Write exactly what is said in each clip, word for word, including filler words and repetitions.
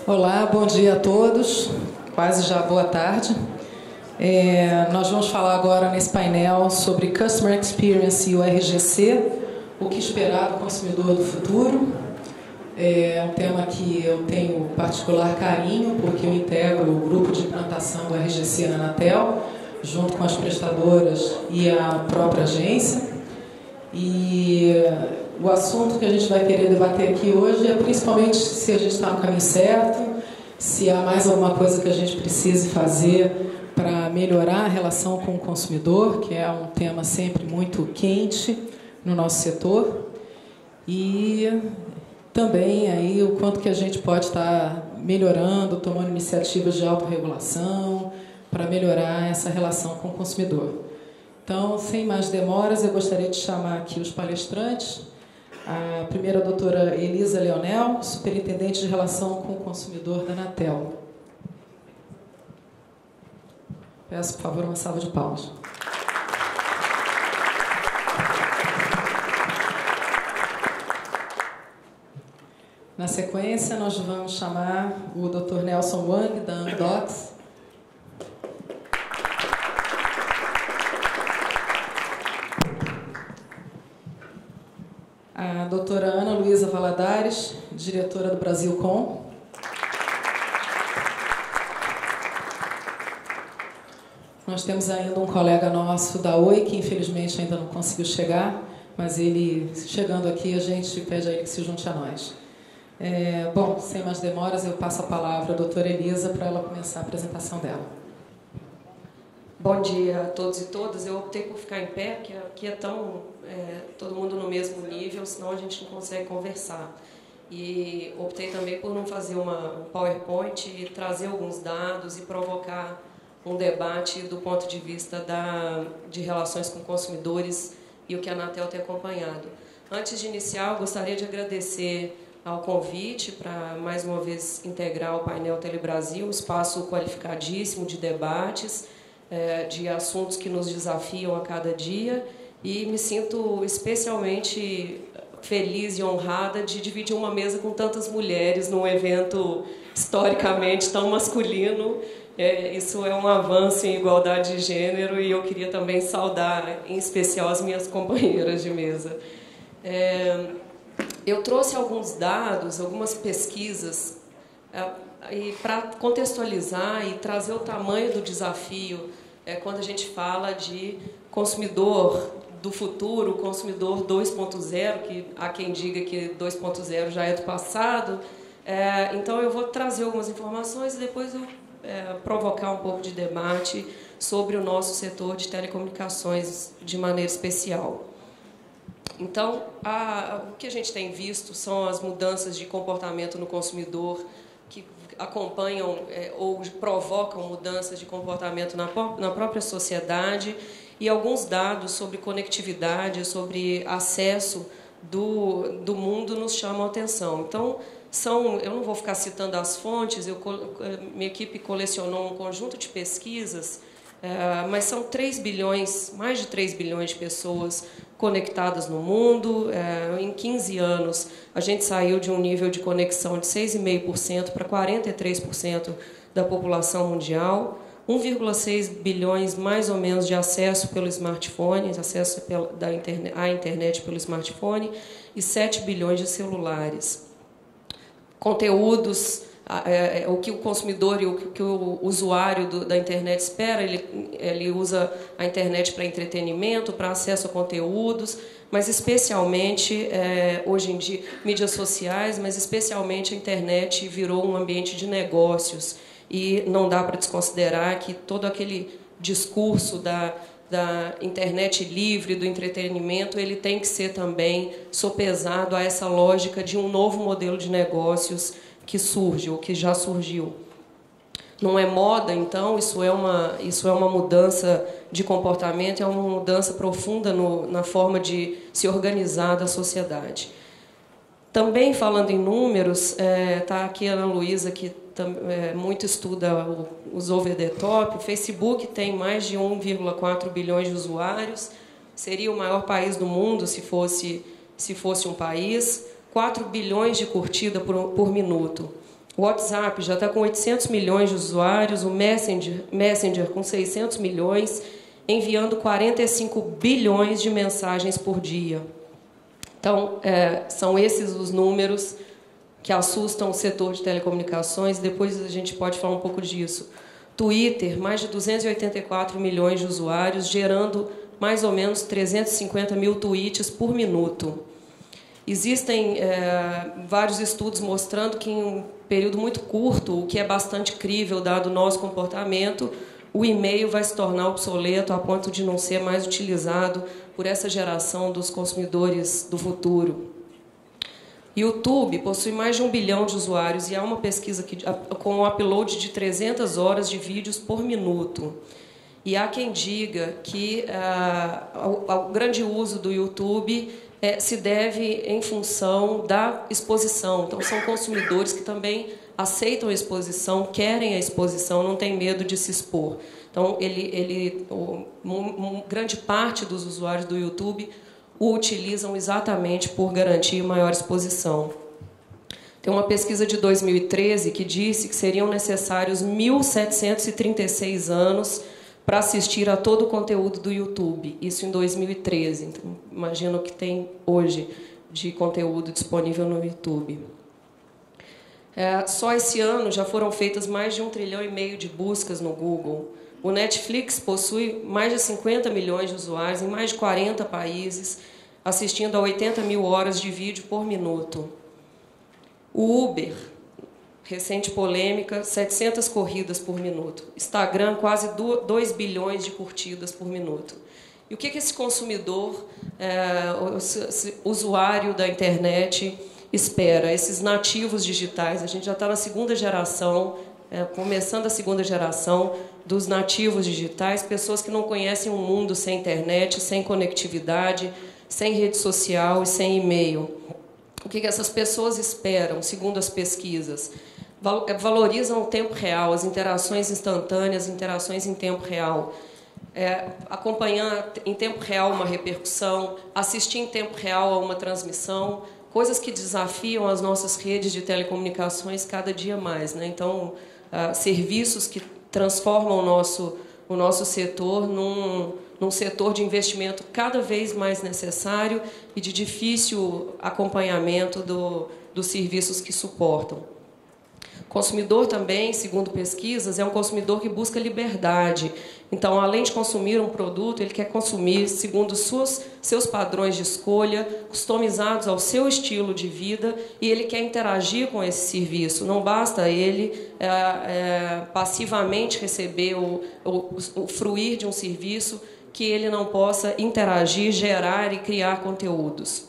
Olá, bom dia a todos, quase já boa tarde. É, nós vamos falar agora nesse painel sobre Customer Experience e o R G C, o que esperar do consumidor do futuro. É um tema que eu tenho particular carinho, porque eu integro o grupo de implantação do R G C na Anatel, junto com as prestadoras e a própria agência. E o assunto que a gente vai querer debater aqui hoje é principalmente se a gente está no caminho certo, se há mais alguma coisa que a gente precise fazer para melhorar a relação com o consumidor, que é um tema sempre muito quente no nosso setor, e também aí o quanto que a gente pode estar melhorando, tomando iniciativas de autorregulação para melhorar essa relação com o consumidor. Então, sem mais demoras, eu gostaria de chamar aqui os palestrantes. A primeira, a doutora Elisa Leonel, superintendente de relação com o consumidor da Anatel. Peço, por favor, uma salva de palmas. Na sequência, nós vamos chamar o doutor Nelson Wang, da Amdocs. A doutora Ana Luísa Valadares, diretora do Brasilcom. Nós temos ainda um colega nosso da Oi, que infelizmente ainda não conseguiu chegar, mas ele, chegando aqui, a gente pede a ele que se junte a nós. É, bom, sem mais demoras, eu passo a palavra à doutora Elisa para ela começar a apresentação dela. Bom dia a todos e todas. Eu optei por ficar em pé, porque aqui é tão é, todo mundo no mesmo nível, senão a gente não consegue conversar. E optei também por não fazer uma PowerPoint e trazer alguns dados e provocar um debate do ponto de vista da, de relações com consumidores e o que a Anatel tem acompanhado. Antes de iniciar, eu gostaria de agradecer ao convite para, mais uma vez, integrar o painel Telebrasil, um espaço qualificadíssimo de debates, de assuntos que nos desafiam a cada dia, e me sinto especialmente feliz e honrada de dividir uma mesa com tantas mulheres num evento historicamente tão masculino. É, isso é um avanço em igualdade de gênero, e eu queria também saudar, em especial, as minhas companheiras de mesa. É, eu trouxe alguns dados, algumas pesquisas, é, e para contextualizar e trazer o tamanho do desafio é, quando a gente fala de consumidor do futuro, consumidor dois ponto zero, que há quem diga que dois ponto zero já é do passado. É, então, eu vou trazer algumas informações e depois eu é, provocar um pouco de debate sobre o nosso setor de telecomunicações de maneira especial. Então, a, o que a gente tem visto são as mudanças de comportamento no consumidor que acompanham é, ou provocam mudanças de comportamento na, na própria sociedade, e alguns dados sobre conectividade, sobre acesso do, do mundo nos chamam a atenção. Então, são, eu não vou ficar citando as fontes, eu, minha equipe colecionou um conjunto de pesquisas, é, mas são três bilhões, mais de três bilhões de pessoas conectadas no mundo. É, em quinze anos, a gente saiu de um nível de conexão de seis vírgula cinco por cento para quarenta e três por cento da população mundial, um vírgula seis bilhões mais ou menos de acesso pelo smartphone, acesso da internet, à internet pelo smartphone, e sete bilhões de celulares. Conteúdos, é, é, o que o consumidor e o que o usuário do, da internet espera, ele, ele usa a internet para entretenimento, para acesso a conteúdos, mas especialmente, é, hoje em dia, mídias sociais, mas especialmente a internet virou um ambiente de negócios, e não dá para desconsiderar que todo aquele discurso da, da internet livre, do entretenimento, ele tem que ser também sopesado a essa lógica de um novo modelo de negócios que surge, ou que já surgiu. Não é moda, então, isso é uma, isso é uma mudança de comportamento, é uma mudança profunda no, na forma de se organizar da sociedade. Também, falando em números, está é, aqui a Ana Luísa, que tam, é, muito estuda o, os over the top. O Facebook tem mais de um vírgula quatro bilhões de usuários, seria o maior país do mundo se fosse, se fosse um país. quatro bilhões de curtida por, por minuto. O WhatsApp já está com oitocentos milhões de usuários, o Messenger, Messenger com seiscentos milhões, enviando quarenta e cinco bilhões de mensagens por dia. Então, é, são esses os números que assustam o setor de telecomunicações. Depois a gente pode falar um pouco disso. Twitter, mais de duzentos e oitenta e quatro milhões de usuários, gerando mais ou menos trezentos e cinquenta mil tweets por minuto. Existem é, vários estudos mostrando que, em um período muito curto, o que é bastante crível, dado o nosso comportamento, o e-mail vai se tornar obsoleto a ponto de não ser mais utilizado por essa geração dos consumidores do futuro. YouTube possui mais de um bilhão de usuários e há uma pesquisa que, com o upload de trezentas horas de vídeos por minuto. E há quem diga que ah, o grande uso do YouTube É, se deve em função da exposição. Então, são consumidores que também aceitam a exposição, querem a exposição, não têm medo de se expor. Então, ele, ele, um, um, grande parte dos usuários do YouTube o utilizam exatamente por garantir maior exposição. Tem uma pesquisa de dois mil e treze que disse que seriam necessários mil setecentos e trinta e seis anos para assistir a todo o conteúdo do YouTube. Isso em dois mil e treze. Então, imagino o que tem hoje de conteúdo disponível no YouTube. É, só esse ano já foram feitas mais de um trilhão e meio de buscas no Google. O Netflix possui mais de cinquenta milhões de usuários em mais de quarenta países, assistindo a oitenta mil horas de vídeo por minuto. O Uber, recente polêmica, setecentas corridas por minuto. Instagram, quase dois bilhões de curtidas por minuto. E o que esse consumidor, é, usuário da internet, espera? Esses nativos digitais. A gente já está na segunda geração, é, começando a segunda geração dos nativos digitais, pessoas que não conhecem um mundo sem internet, sem conectividade, sem rede social e sem e-mail. O que essas pessoas esperam, segundo as pesquisas? Valorizam o tempo real, as interações instantâneas, interações em tempo real. É, acompanhar em tempo real uma repercussão, assistir em tempo real a uma transmissão, coisas que desafiam as nossas redes de telecomunicações cada dia mais, né? Então, ah, serviços que transformam o nosso, o nosso setor num, num setor de investimento cada vez mais necessário e de difícil acompanhamento do, dos serviços que suportam. O consumidor também, segundo pesquisas, é um consumidor que busca liberdade. Então, além de consumir um produto, ele quer consumir segundo suas, seus padrões de escolha, customizados ao seu estilo de vida, e ele quer interagir com esse serviço. Não basta ele é, é, passivamente receber o, o, o fruir de um serviço que ele não possa interagir, gerar e criar conteúdos.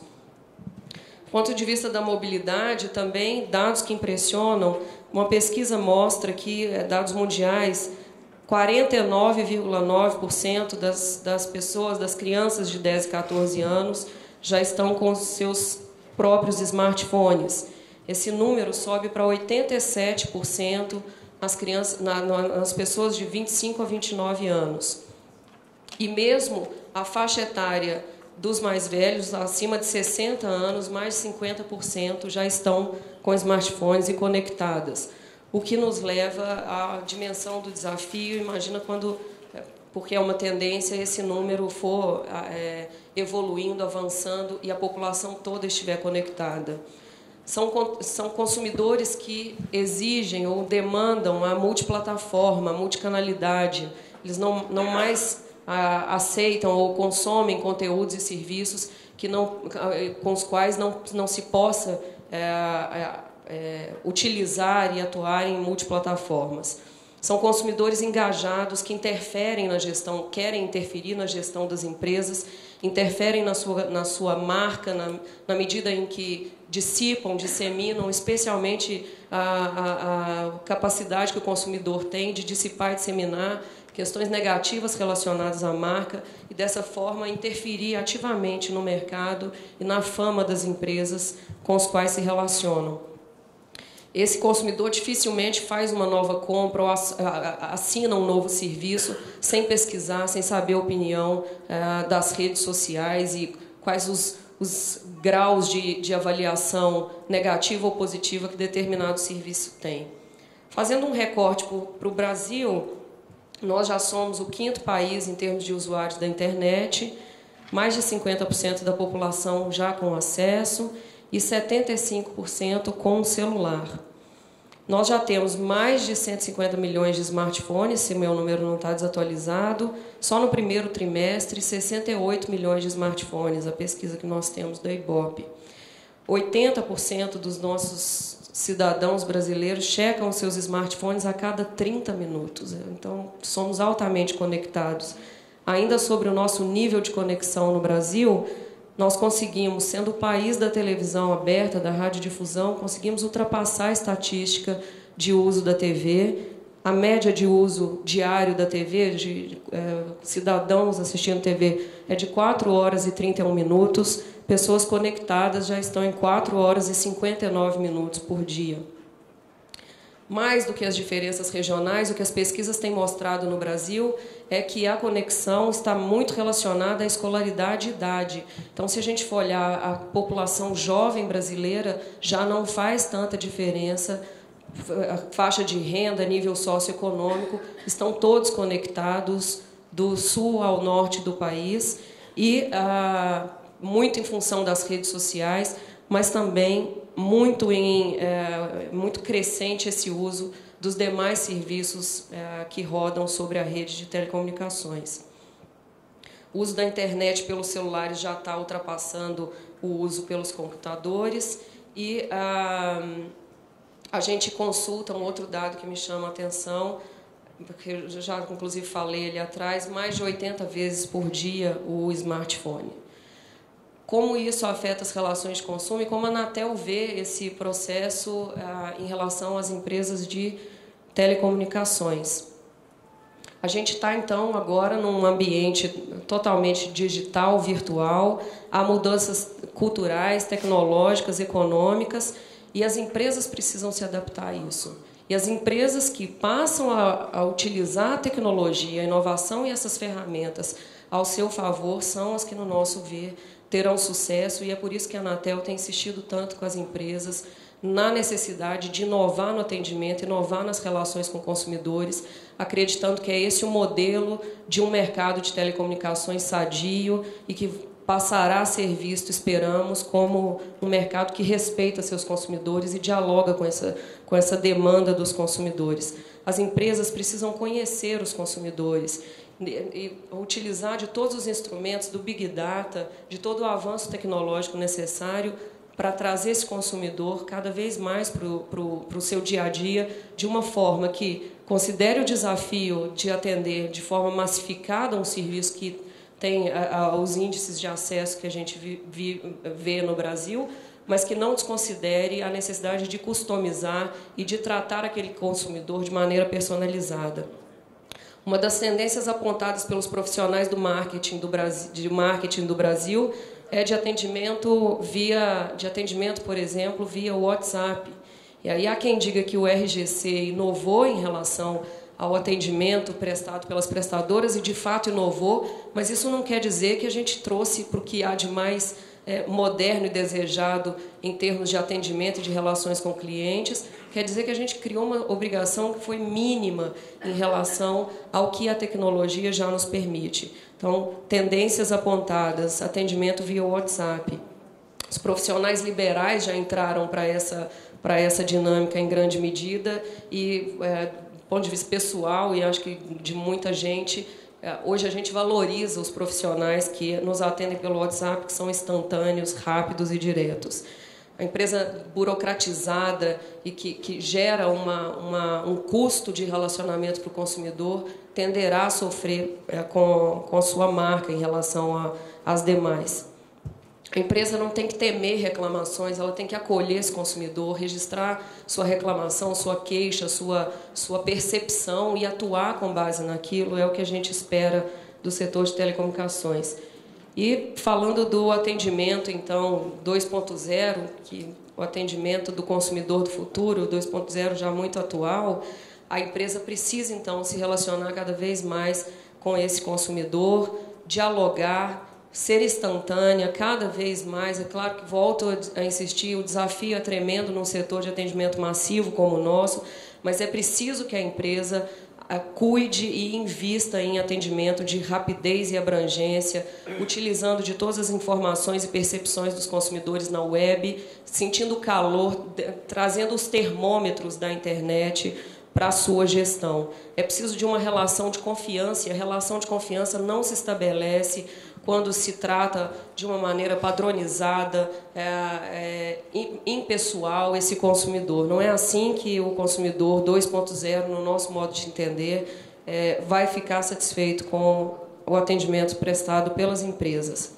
Do ponto de vista da mobilidade, também, dados que impressionam. Uma pesquisa mostra que, dados mundiais, quarenta e nove vírgula nove por cento das, das pessoas, das crianças de dez e quatorze anos, já estão com os seus próprios smartphones. Esse número sobe para oitenta e sete por cento nas, crianças, na, nas pessoas de vinte e cinco a vinte e nove anos. E mesmo a faixa etária dos mais velhos, acima de sessenta anos, mais de cinquenta por cento já estão com smartphones e conectadas, o que nos leva à dimensão do desafio. Imagina quando, porque é uma tendência, esse número for é, evoluindo, avançando e a população toda estiver conectada. São, são consumidores que exigem ou demandam a multiplataforma, a multicanalidade. Eles não, não mais a, aceitam ou consomem conteúdos e serviços que não, com os quais não, não se possa é, é, é, utilizar e atuar em multiplataformas. São consumidores engajados que interferem na gestão, querem interferir na gestão das empresas, interferem na sua, na sua marca, na, na medida em que dissipam, disseminam, especialmente a, a, a capacidade que o consumidor tem de dissipar e disseminar questões negativas relacionadas à marca e, dessa forma, interferir ativamente no mercado e na fama das empresas com as quais se relacionam. Esse consumidor dificilmente faz uma nova compra ou assina um novo serviço sem pesquisar, sem saber a opinião das redes sociais e quais os, os graus de, de avaliação negativa ou positiva que determinado serviço tem. Fazendo um recorte para o Brasil, nós já somos o quinto país em termos de usuários da internet, mais de cinquenta por cento da população já com acesso e setenta e cinco por cento com celular. Nós já temos mais de cento e cinquenta milhões de smartphones, se meu número não está desatualizado. Só no primeiro trimestre, sessenta e oito milhões de smartphones, a pesquisa que nós temos da Ibope. oitenta por cento dos nossos cidadãos brasileiros checam os seus smartphones a cada trinta minutos. Então, somos altamente conectados. Ainda sobre o nosso nível de conexão no Brasil, nós conseguimos, sendo o país da televisão aberta, da radiodifusão, conseguimos ultrapassar a estatística de uso da T V. A média de uso diário da T V, de é, cidadãos assistindo T V, é de quatro horas e trinta e um minutos. Pessoas conectadas já estão em quatro horas e cinquenta e nove minutos por dia. Mais do que as diferenças regionais, o que as pesquisas têm mostrado no Brasil é que a conexão está muito relacionada à escolaridade e idade. Então, se a gente for olhar a população jovem brasileira, já não faz tanta diferença. A faixa de renda, nível socioeconômico, estão todos conectados do sul ao norte do país e ah, muito em função das redes sociais, mas também muito, em, é, muito crescente esse uso dos demais serviços é, que rodam sobre a rede de telecomunicações. O uso da internet pelos celulares já está ultrapassando o uso pelos computadores e ah, a gente consulta um outro dado que me chama a atenção, porque eu já inclusive falei ali atrás, mais de oitenta vezes por dia o smartphone. Como isso afeta as relações de consumo e como a Anatel vê esse processo ah, em relação às empresas de telecomunicações. A gente está, então, agora num ambiente totalmente digital, virtual, há mudanças culturais, tecnológicas, econômicas, e as empresas precisam se adaptar a isso. E as empresas que passam a, a utilizar a tecnologia, a inovação e essas ferramentas ao seu favor são as que, no nosso ver, terão sucesso, e é por isso que a Anatel tem insistido tanto com as empresas na necessidade de inovar no atendimento, inovar nas relações com consumidores, acreditando que é esse o modelo de um mercado de telecomunicações sadio e que passará a ser visto, esperamos, como um mercado que respeita seus consumidores e dialoga com essa, com essa demanda dos consumidores. As empresas precisam conhecer os consumidores e utilizar de todos os instrumentos do Big Data, de todo o avanço tecnológico necessário para trazer esse consumidor cada vez mais para o para o seu dia a dia, de uma forma que considere o desafio de atender de forma massificada um serviço que tem a, a, os índices de acesso que a gente vi, vi, vê no Brasil, mas que não desconsidere a necessidade de customizar e de tratar aquele consumidor de maneira personalizada. Uma das tendências apontadas pelos profissionais do marketing do Brasil, de marketing do Brasil é de atendimento via, de atendimento, por exemplo, via WhatsApp. E aí há quem diga que o R G C inovou em relação ao atendimento prestado pelas prestadoras, e de fato inovou, mas isso não quer dizer que a gente trouxe para o que há de mais é, moderno e desejado em termos de atendimento e de relações com clientes. Quer dizer que a gente criou uma obrigação que foi mínima em relação ao que a tecnologia já nos permite. Então, tendências apontadas, atendimento via WhatsApp. Os profissionais liberais já entraram para essa, para essa dinâmica em grande medida e, é, do ponto de vista pessoal, e acho que de muita gente, é, hoje a gente valoriza os profissionais que nos atendem pelo WhatsApp, que são instantâneos, rápidos e diretos. A empresa burocratizada e que, que gera uma, uma, um custo de relacionamento para o consumidor tenderá a sofrer é, com, com a sua marca em relação às demais. A empresa não tem que temer reclamações, ela tem que acolher esse consumidor, registrar sua reclamação, sua queixa, sua, sua percepção e atuar com base naquilo, é o que a gente espera do setor de telecomunicações. E falando do atendimento, então, dois ponto zero, que o atendimento do consumidor do futuro, dois ponto zero já muito atual, a empresa precisa, então, se relacionar cada vez mais com esse consumidor, dialogar ser instantânea cada vez mais. É claro que volto a insistir, o desafio é tremendo num setor de atendimento massivo como o nosso, mas é preciso que a empresa cuide e invista em atendimento de rapidez e abrangência, utilizando de todas as informações e percepções dos consumidores na web, sentindo o calor, trazendo os termômetros da internet para a sua gestão. É preciso de uma relação de confiança, e a relação de confiança não se estabelece quando se trata de uma maneira padronizada, é, é, impessoal, esse consumidor. Não é assim que o consumidor dois ponto zero, no nosso modo de entender, é, vai ficar satisfeito com o atendimento prestado pelas empresas.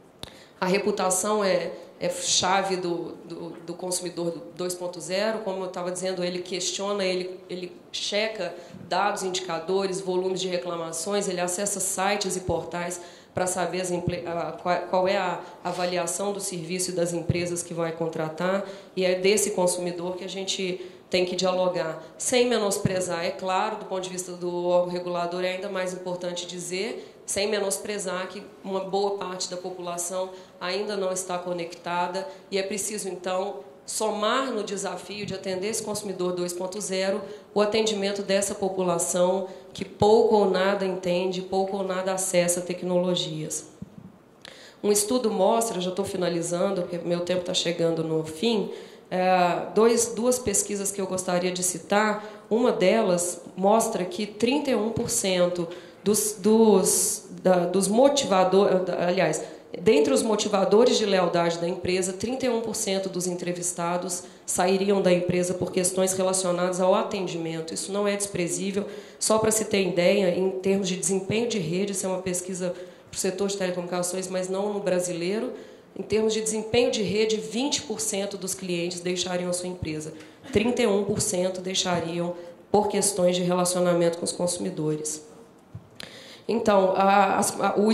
A reputação é, é chave do, do, do consumidor dois ponto zero, como eu estava dizendo, ele questiona, ele, ele checa dados, indicadores, volumes de reclamações, ele acessa sites e portais para saber as, qual é a avaliação do serviço e das empresas que vai contratar, e é desse consumidor que a gente tem que dialogar, sem menosprezar, é claro, do ponto de vista do órgão regulador, é ainda mais importante dizer, sem menosprezar que uma boa parte da população ainda não está conectada, e é preciso, então, somar no desafio de atender esse consumidor dois ponto zero o atendimento dessa população que pouco ou nada entende, pouco ou nada acessa tecnologias. Um estudo mostra, já estou finalizando, porque meu tempo está chegando no fim, é, dois, duas pesquisas que eu gostaria de citar. Uma delas mostra que trinta e um por cento dos, dos, da, dos motivadores, aliás, dentre os motivadores de lealdade da empresa, trinta e um por cento dos entrevistados sairiam da empresa por questões relacionadas ao atendimento. Isso não é desprezível. Só para se ter ideia, em termos de desempenho de rede, isso é uma pesquisa para o setor de telecomunicações, mas não no brasileiro. Em termos de desempenho de rede, vinte por cento dos clientes deixariam a sua empresa. trinta e um por cento deixariam por questões de relacionamento com os consumidores. Então, a, a, o...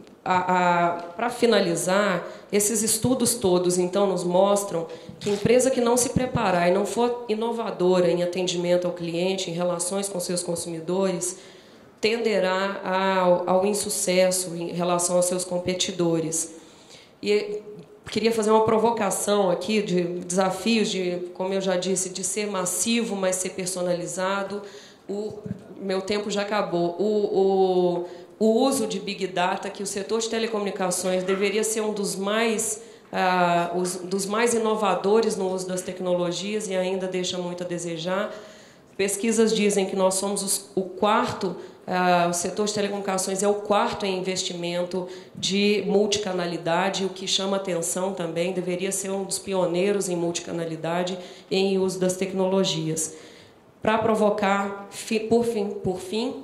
para finalizar, esses estudos todos, então, nos mostram que empresa que não se preparar e não for inovadora em atendimento ao cliente, em relações com seus consumidores, tenderá ao, ao insucesso em relação aos seus competidores. E queria fazer uma provocação aqui de desafios, de, como eu já disse, de ser massivo, mas ser personalizado. O meu tempo já acabou. O... o O uso de Big Data, que o setor de telecomunicações deveria ser um dos mais, ah, os, dos mais inovadores no uso das tecnologias e ainda deixa muito a desejar. Pesquisas dizem que nós somos os, o quarto, ah, o setor de telecomunicações é o quarto em investimento de multicanalidade, o que chama atenção também, deveria ser um dos pioneiros em multicanalidade e em uso das tecnologias. Para provocar, por fim, por fim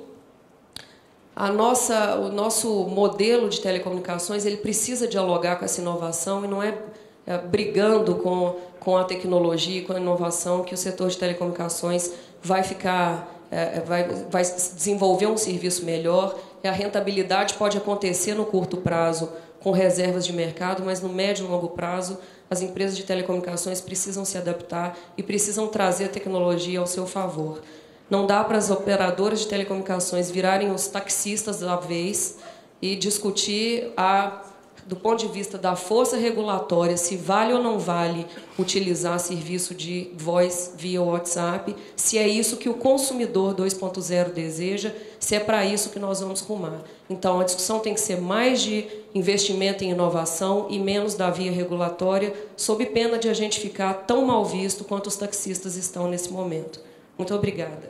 A nossa, o nosso modelo de telecomunicações ele precisa dialogar com essa inovação e não é, é brigando com, com a tecnologia e com a inovação que o setor de telecomunicações vai ficar, é, vai, vai desenvolver um serviço melhor. E a rentabilidade pode acontecer no curto prazo com reservas de mercado, mas no médio e longo prazo as empresas de telecomunicações precisam se adaptar e precisam trazer a tecnologia ao seu favor. Não dá para as operadoras de telecomunicações virarem os taxistas da vez e discutir, a, do ponto de vista da força regulatória, se vale ou não vale utilizar serviço de voz via WhatsApp, se é isso que o consumidor dois ponto zero deseja, se é para isso que nós vamos rumar. Então, a discussão tem que ser mais de investimento em inovação e menos da via regulatória, sob pena de a gente ficar tão mal visto quanto os taxistas estão nesse momento. Muito obrigada.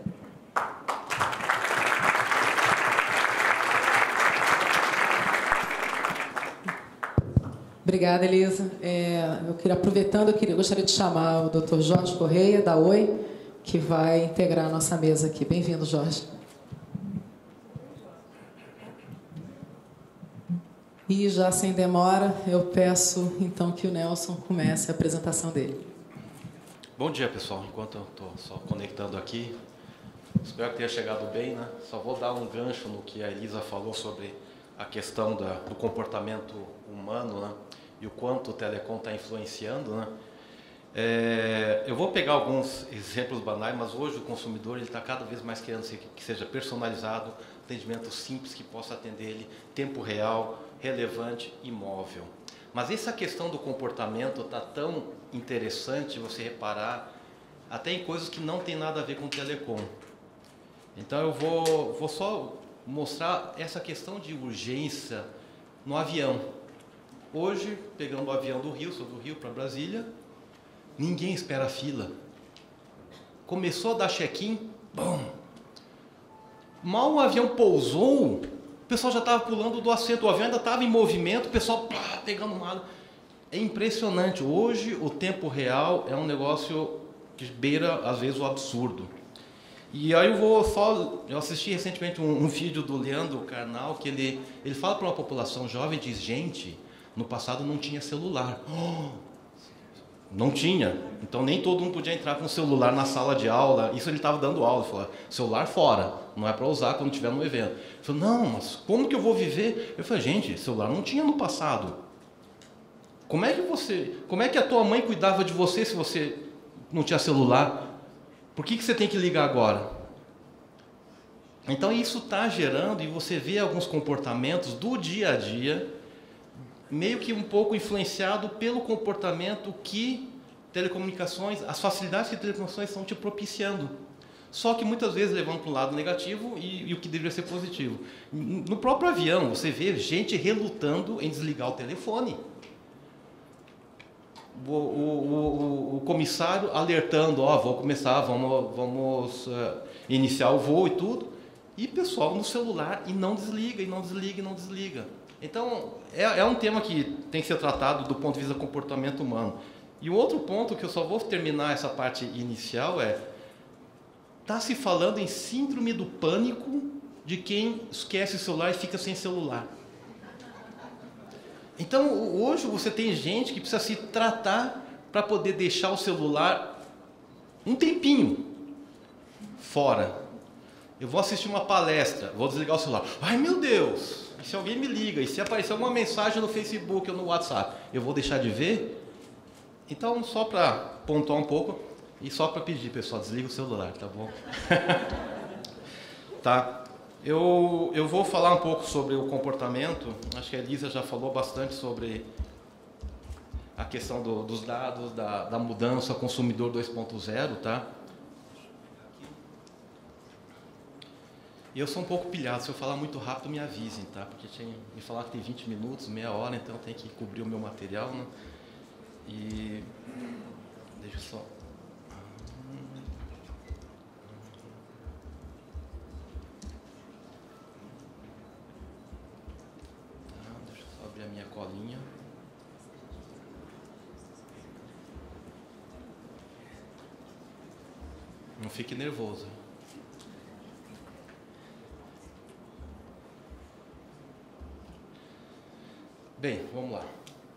Obrigada, Elisa. É, eu queria, aproveitando, eu, queria, eu gostaria de chamar o doutor Jorge Correia, da Oi, que vai integrar a nossa mesa aqui. Bem-vindo, Jorge. E, já sem demora, eu peço, então, que o Nelson comece a apresentação dele. Bom dia, pessoal. Enquanto eu estou só conectando aqui, espero que tenha chegado bem, né? Só vou dar um gancho no que a Elisa falou sobre a questão da, do comportamento humano, né? E o quanto o telecom está influenciando, né? É, eu vou pegar alguns exemplos banais, mas hoje o consumidor está cada vez mais querendo que seja personalizado, atendimento simples, que possa atender ele, tempo real, relevante e móvel. Mas essa questão do comportamento está tão interessante você reparar até em coisas que não tem nada a ver com telecom. Então eu vou, vou só mostrar essa questão de urgência no avião. Hoje, pegando o avião do Rio, sou do Rio para Brasília, ninguém espera a fila. Começou a dar check-in, bom. Mal o avião pousou, o pessoal já estava pulando do assento, o avião ainda estava em movimento, o pessoal pá, pegando mal. É impressionante. Hoje o tempo real é um negócio que beira, às vezes, o absurdo. E aí eu vou só... Eu assisti recentemente um, um vídeo do Leandro Carnal, que ele, ele fala para uma população jovem e diz, gente, no passado não tinha celular. Oh, não tinha. Então nem todo mundo podia entrar com o celular na sala de aula. Isso ele estava dando aula. Ele falou, celular fora, não é para usar quando estiver no evento. Ele falou, não, mas como que eu vou viver? Eu falei, gente, celular não tinha no passado. Como é que você... Como é que a tua mãe cuidava de você se você não tinha celular? Por que que você tem que ligar agora? Então isso está gerando, e você vê alguns comportamentos do dia a dia, meio que um pouco influenciado pelo comportamento que telecomunicações, as facilidades que telecomunicações estão te propiciando. Só que muitas vezes levando para um lado negativo e, e o que deveria ser positivo. No próprio avião, você vê gente relutando em desligar o telefone. O, o, o, o comissário alertando, ó, vou começar, vamos, vamos uh, iniciar o voo e tudo, e pessoal no celular, e não desliga, e não desliga, e não desliga. Então, é, é um tema que tem que ser tratado do ponto de vista do comportamento humano. E o outro ponto, que eu só vou terminar essa parte inicial, é, está se falando em síndrome do pânico de quem esquece o celular e fica sem celular. Então, hoje você tem gente que precisa se tratar para poder deixar o celular um tempinho fora. Eu vou assistir uma palestra, vou desligar o celular. Ai, meu Deus! E se alguém me liga? E se aparecer alguma mensagem no Facebook ou no WhatsApp? Eu vou deixar de ver? Então, só para pontuar um pouco e só para pedir, pessoal, desliga o celular, tá bom? Tá? Eu, eu vou falar um pouco sobre o comportamento. Acho que a Elisa já falou bastante sobre a questão do, dos dados, da, da mudança consumidor dois ponto zero, tá? E eu sou um pouco pilhado, se eu falar muito rápido me avisem, tá? Porque tinha, me falaram que tem vinte minutos, meia hora, então eu tenho que cobrir o meu material, né? E deixa eu só... A minha colinha. Não fique nervoso. Bem, vamos lá.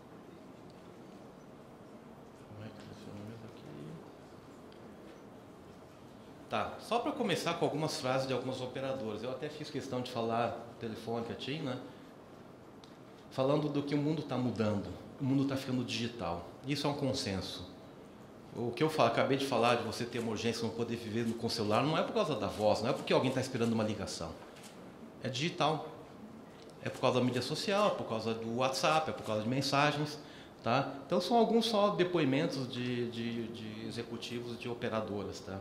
Como é que funciona mesmo aqui? Tá, só para começar com algumas frases de algumas operadoras. Eu até fiz questão de falar telefônica, tinha, né? Falando do que o mundo está mudando, o mundo está ficando digital. Isso é um consenso. O que eu falo, acabei de falar de você ter uma urgência, não poder viver com o celular, não é por causa da voz, não é porque alguém está esperando uma ligação. É digital. É por causa da mídia social, é por causa do WhatsApp, é por causa de mensagens. Tá? Então são alguns só depoimentos de, de, de executivos de operadoras. Tá?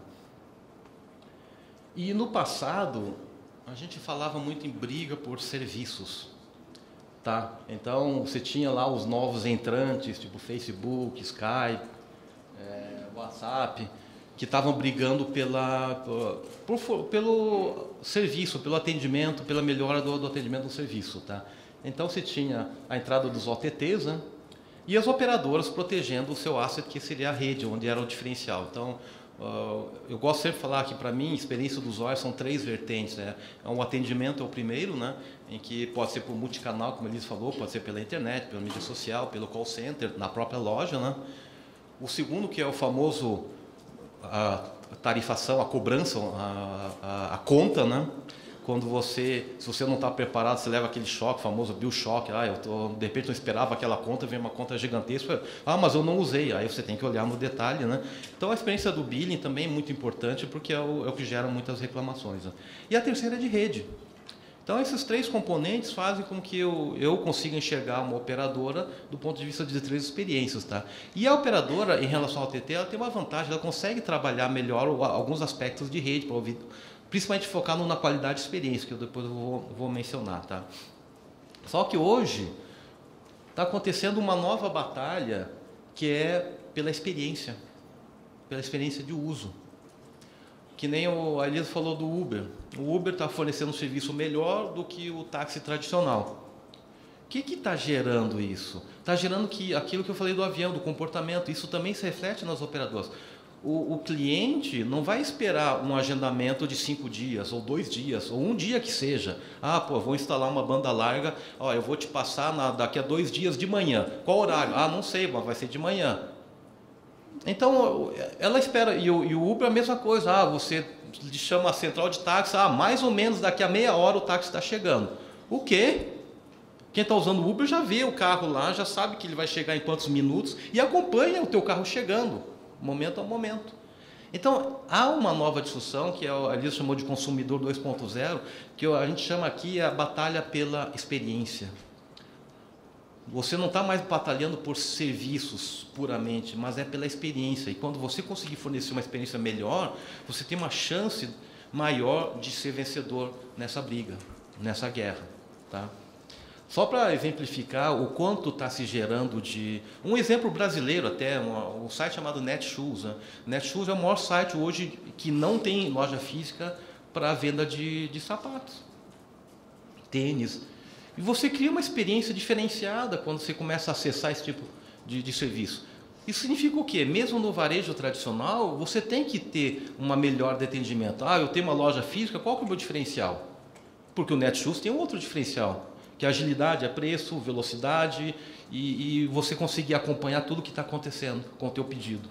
E no passado, a gente falava muito em briga por serviços. Tá? Então, você tinha lá os novos entrantes, tipo Facebook, Skype, é, WhatsApp, que estavam brigando pela, por, por, pelo serviço, pelo atendimento, pela melhora do, do atendimento do serviço. Tá? Então, você tinha a entrada dos O T Ts, né? E as operadoras protegendo o seu asset, que seria a rede, onde era o diferencial. Então, Uh, eu gosto sempre de falar que, para mim, a experiência do usuário são três vertentes. Né? É um atendimento, é o primeiro, né? Em que pode ser por multicanal, como a Elisa falou, pode ser pela internet, pela mídia social, pelo call center, na própria loja. Né? O segundo, que é o famoso a tarifação, a cobrança, a, a, a conta. Né? quando você, se você não está preparado, você leva aquele choque, famoso bill shock, ah, eu tô, de repente não esperava aquela conta, vem uma conta gigantesca, ah, mas eu não usei, aí você tem que olhar no detalhe, né? Então a experiência do billing também é muito importante, porque é o, é o que gera muitas reclamações, né? E a terceira é de rede. Então esses três componentes fazem com que eu, eu consiga enxergar uma operadora do ponto de vista de três experiências, tá? E a operadora, em relação ao T T, ela tem uma vantagem, ela consegue trabalhar melhor alguns aspectos de rede, para ouvir, principalmente focado na qualidade de experiência, que eu depois eu vou, vou mencionar, tá? Só que hoje está acontecendo uma nova batalha, que é pela experiência, pela experiência de uso. Que nem o, a Elisa falou do Uber. O Uber está fornecendo um serviço melhor do que o táxi tradicional. O que está gerando isso? Está gerando que, aquilo que eu falei do avião, do comportamento, isso também se reflete nas operadoras. O, o cliente não vai esperar um agendamento de cinco dias, ou dois dias, ou um dia que seja. Ah, pô, vou instalar uma banda larga, ó, eu vou te passar na, daqui a dois dias de manhã. Qual horário? Ah, não sei, mas vai ser de manhã. Então, ela espera, e o, e o Uber é a mesma coisa, ah, você chama a central de táxi, ah, mais ou menos daqui a meia hora o táxi está chegando. O quê? Quem está usando o Uber já vê o carro lá, já sabe que ele vai chegar em quantos minutos e acompanha o teu carro chegando, momento a momento. Então, há uma nova discussão, que a Elisa chamou de consumidor dois ponto zero, que a gente chama aqui a batalha pela experiência. Você não está mais batalhando por serviços puramente, mas é pela experiência. E quando você conseguir fornecer uma experiência melhor, você tem uma chance maior de ser vencedor nessa briga, nessa guerra. Tá? Só para exemplificar o quanto está se gerando de... Um exemplo brasileiro até, um, um site chamado Netshoes. Né? Netshoes é o maior site hoje que não tem loja física para venda de, de sapatos, tênis. E você cria uma experiência diferenciada quando você começa a acessar esse tipo de, de serviço. Isso significa o quê? Mesmo no varejo tradicional, você tem que ter uma melhor de atendimento. Ah, eu tenho uma loja física, qual que é o meu diferencial? Porque o Netshoes tem um outro diferencial, que é agilidade, é preço, velocidade e, e você conseguir acompanhar tudo o que está acontecendo com o teu pedido.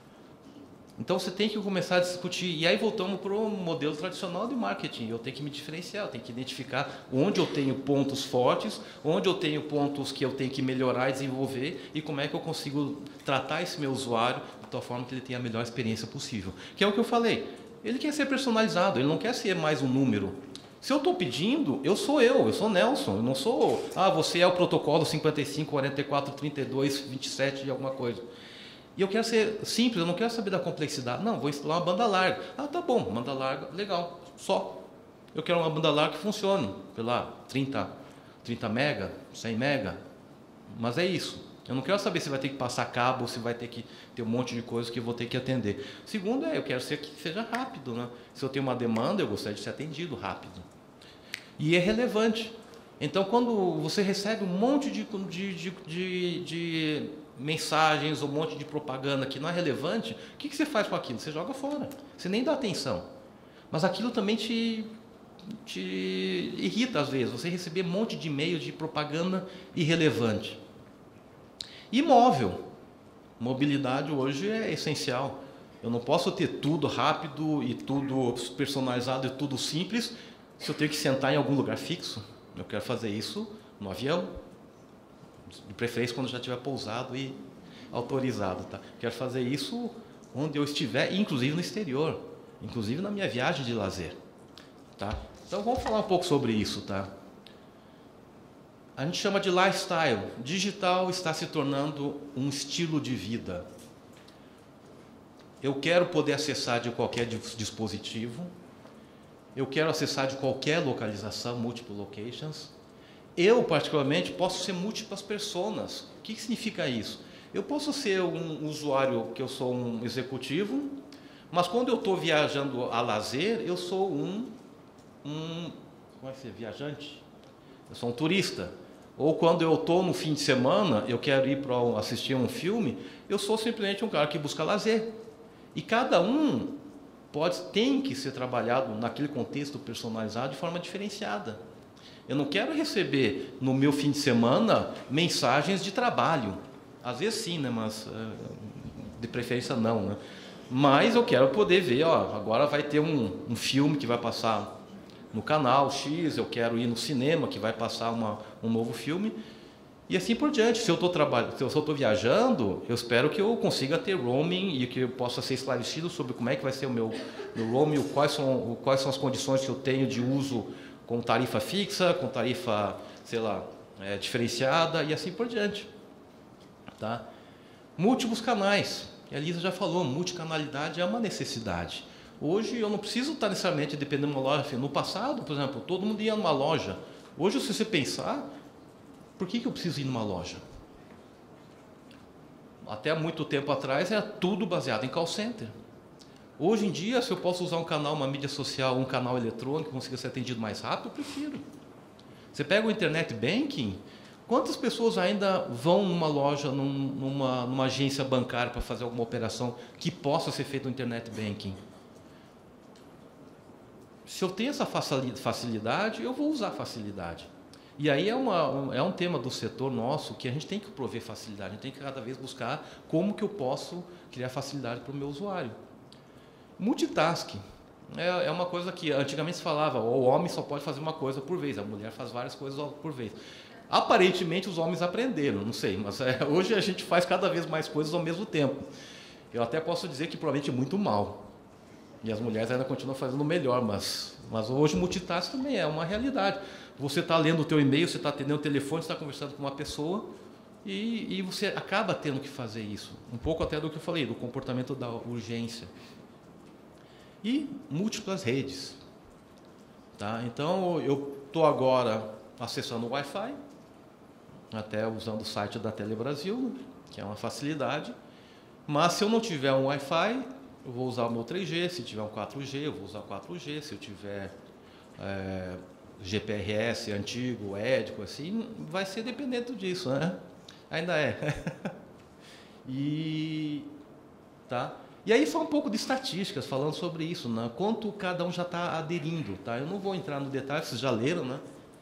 Então você tem que começar a discutir, e aí voltamos para o modelo tradicional de marketing. Eu tenho que me diferenciar, eu tenho que identificar onde eu tenho pontos fortes, onde eu tenho pontos que eu tenho que melhorar e desenvolver, e como é que eu consigo tratar esse meu usuário de tal forma que ele tenha a melhor experiência possível. Que é o que eu falei, ele quer ser personalizado, ele não quer ser mais um número. Se eu estou pedindo, eu sou eu, eu sou Nelson, eu não sou, ah, você é o protocolo cinquenta e cinco, quarenta e quatro, trinta e dois, vinte e sete de alguma coisa. E eu quero ser simples, eu não quero saber da complexidade. Não, vou instalar uma banda larga. Ah, tá bom, banda larga, legal, só. Eu quero uma banda larga que funcione, sei lá, trinta, trinta mega, cem mega. Mas é isso. Eu não quero saber se vai ter que passar cabo, se vai ter que ter um monte de coisas que eu vou ter que atender. Segundo é, eu quero ser que seja rápido, né? Se eu tenho uma demanda, eu gostaria de ser atendido rápido. E é relevante. Então, quando você recebe um monte de, de, de, de, de mensagens, um monte de propaganda que não é relevante, o que, que você faz com aquilo? Você joga fora. Você nem dá atenção. Mas aquilo também te, te irrita às vezes. Você receber um monte de e-mail de propaganda irrelevante. Imóvel. Mobilidade hoje é essencial. Eu não posso ter tudo rápido e tudo personalizado e tudo simples se eu tenho que sentar em algum lugar fixo. Eu quero fazer isso no avião, de preferência quando já tiver pousado e autorizado. Tá? Quero fazer isso onde eu estiver, inclusive no exterior, inclusive na minha viagem de lazer. Tá? Então vamos falar um pouco sobre isso. Tá? A gente chama de lifestyle. Digital está se tornando um estilo de vida. Eu quero poder acessar de qualquer dispositivo. Eu quero acessar de qualquer localização, multiple locations. Eu, particularmente, posso ser múltiplas personas. O que significa isso? Eu posso ser um usuário, que eu sou um executivo, mas quando eu estou viajando a lazer, eu sou um, um... Como é que é? Viajante? Eu sou um turista. Ou quando eu estou no fim de semana, eu quero ir para assistir um filme, eu sou simplesmente um cara que busca lazer. E cada um pode, tem que ser trabalhado naquele contexto personalizado de forma diferenciada. Eu não quero receber no meu fim de semana mensagens de trabalho. Às vezes sim, né? Mas de preferência não. Né? Mas eu quero poder ver, ó, agora vai ter um, um filme que vai passar no canal X, eu quero ir no cinema, que vai passar uma, um novo filme, e assim por diante. Se eu estou trabalhando, se eu estou viajando, eu espero que eu consiga ter roaming e que eu possa ser esclarecido sobre como é que vai ser o meu, meu roaming, quais são, quais são as condições que eu tenho de uso com tarifa fixa, com tarifa, sei lá, é, diferenciada e assim por diante. Tá? Múltiplos canais. E a Lisa já falou, multicanalidade é uma necessidade. Hoje eu não preciso estar necessariamente dependendo de uma loja. No passado, por exemplo, todo mundo ia numa loja. Hoje, se você pensar, por que que eu preciso ir numa loja? Até muito tempo atrás era tudo baseado em call center. Hoje em dia, se eu posso usar um canal, uma mídia social, um canal eletrônico, consiga ser atendido mais rápido, eu prefiro. Você pega o internet banking, quantas pessoas ainda vão numa loja, num, numa, numa agência bancária para fazer alguma operação que possa ser feita no internet banking? Se eu tenho essa facilidade, eu vou usar facilidade. E aí é, uma, um, é um tema do setor nosso que a gente tem que prover facilidade, a gente tem que cada vez buscar como que eu posso criar facilidade para o meu usuário. Multitasking é, é uma coisa que antigamente se falava, o homem só pode fazer uma coisa por vez, a mulher faz várias coisas por vez. Aparentemente os homens aprenderam, não sei, mas é, hoje a gente faz cada vez mais coisas ao mesmo tempo. Eu até posso dizer que provavelmente muito mal. E as mulheres ainda continuam fazendo melhor, mas, mas hoje o multitasking também é uma realidade. Você está lendo o teu e-mail, você está atendendo o telefone, você está conversando com uma pessoa e, e você acaba tendo que fazer isso. Um pouco até do que eu falei, do comportamento da urgência. E múltiplas redes. Tá? Então, eu estou agora acessando o Wi-Fi, até usando o site da Telebrasil, que é uma facilidade. Mas se eu não tiver um Wi-Fi, eu vou usar o meu três G, se tiver um quatro G, eu vou usar o quatro G, se eu tiver é, G P R S antigo, édico, assim, vai ser dependente disso, né? Ainda é. e, tá? e aí só um pouco de estatísticas falando sobre isso, né? Quanto cada um já está aderindo, tá? Eu não vou entrar no detalhe, vocês já leram, né?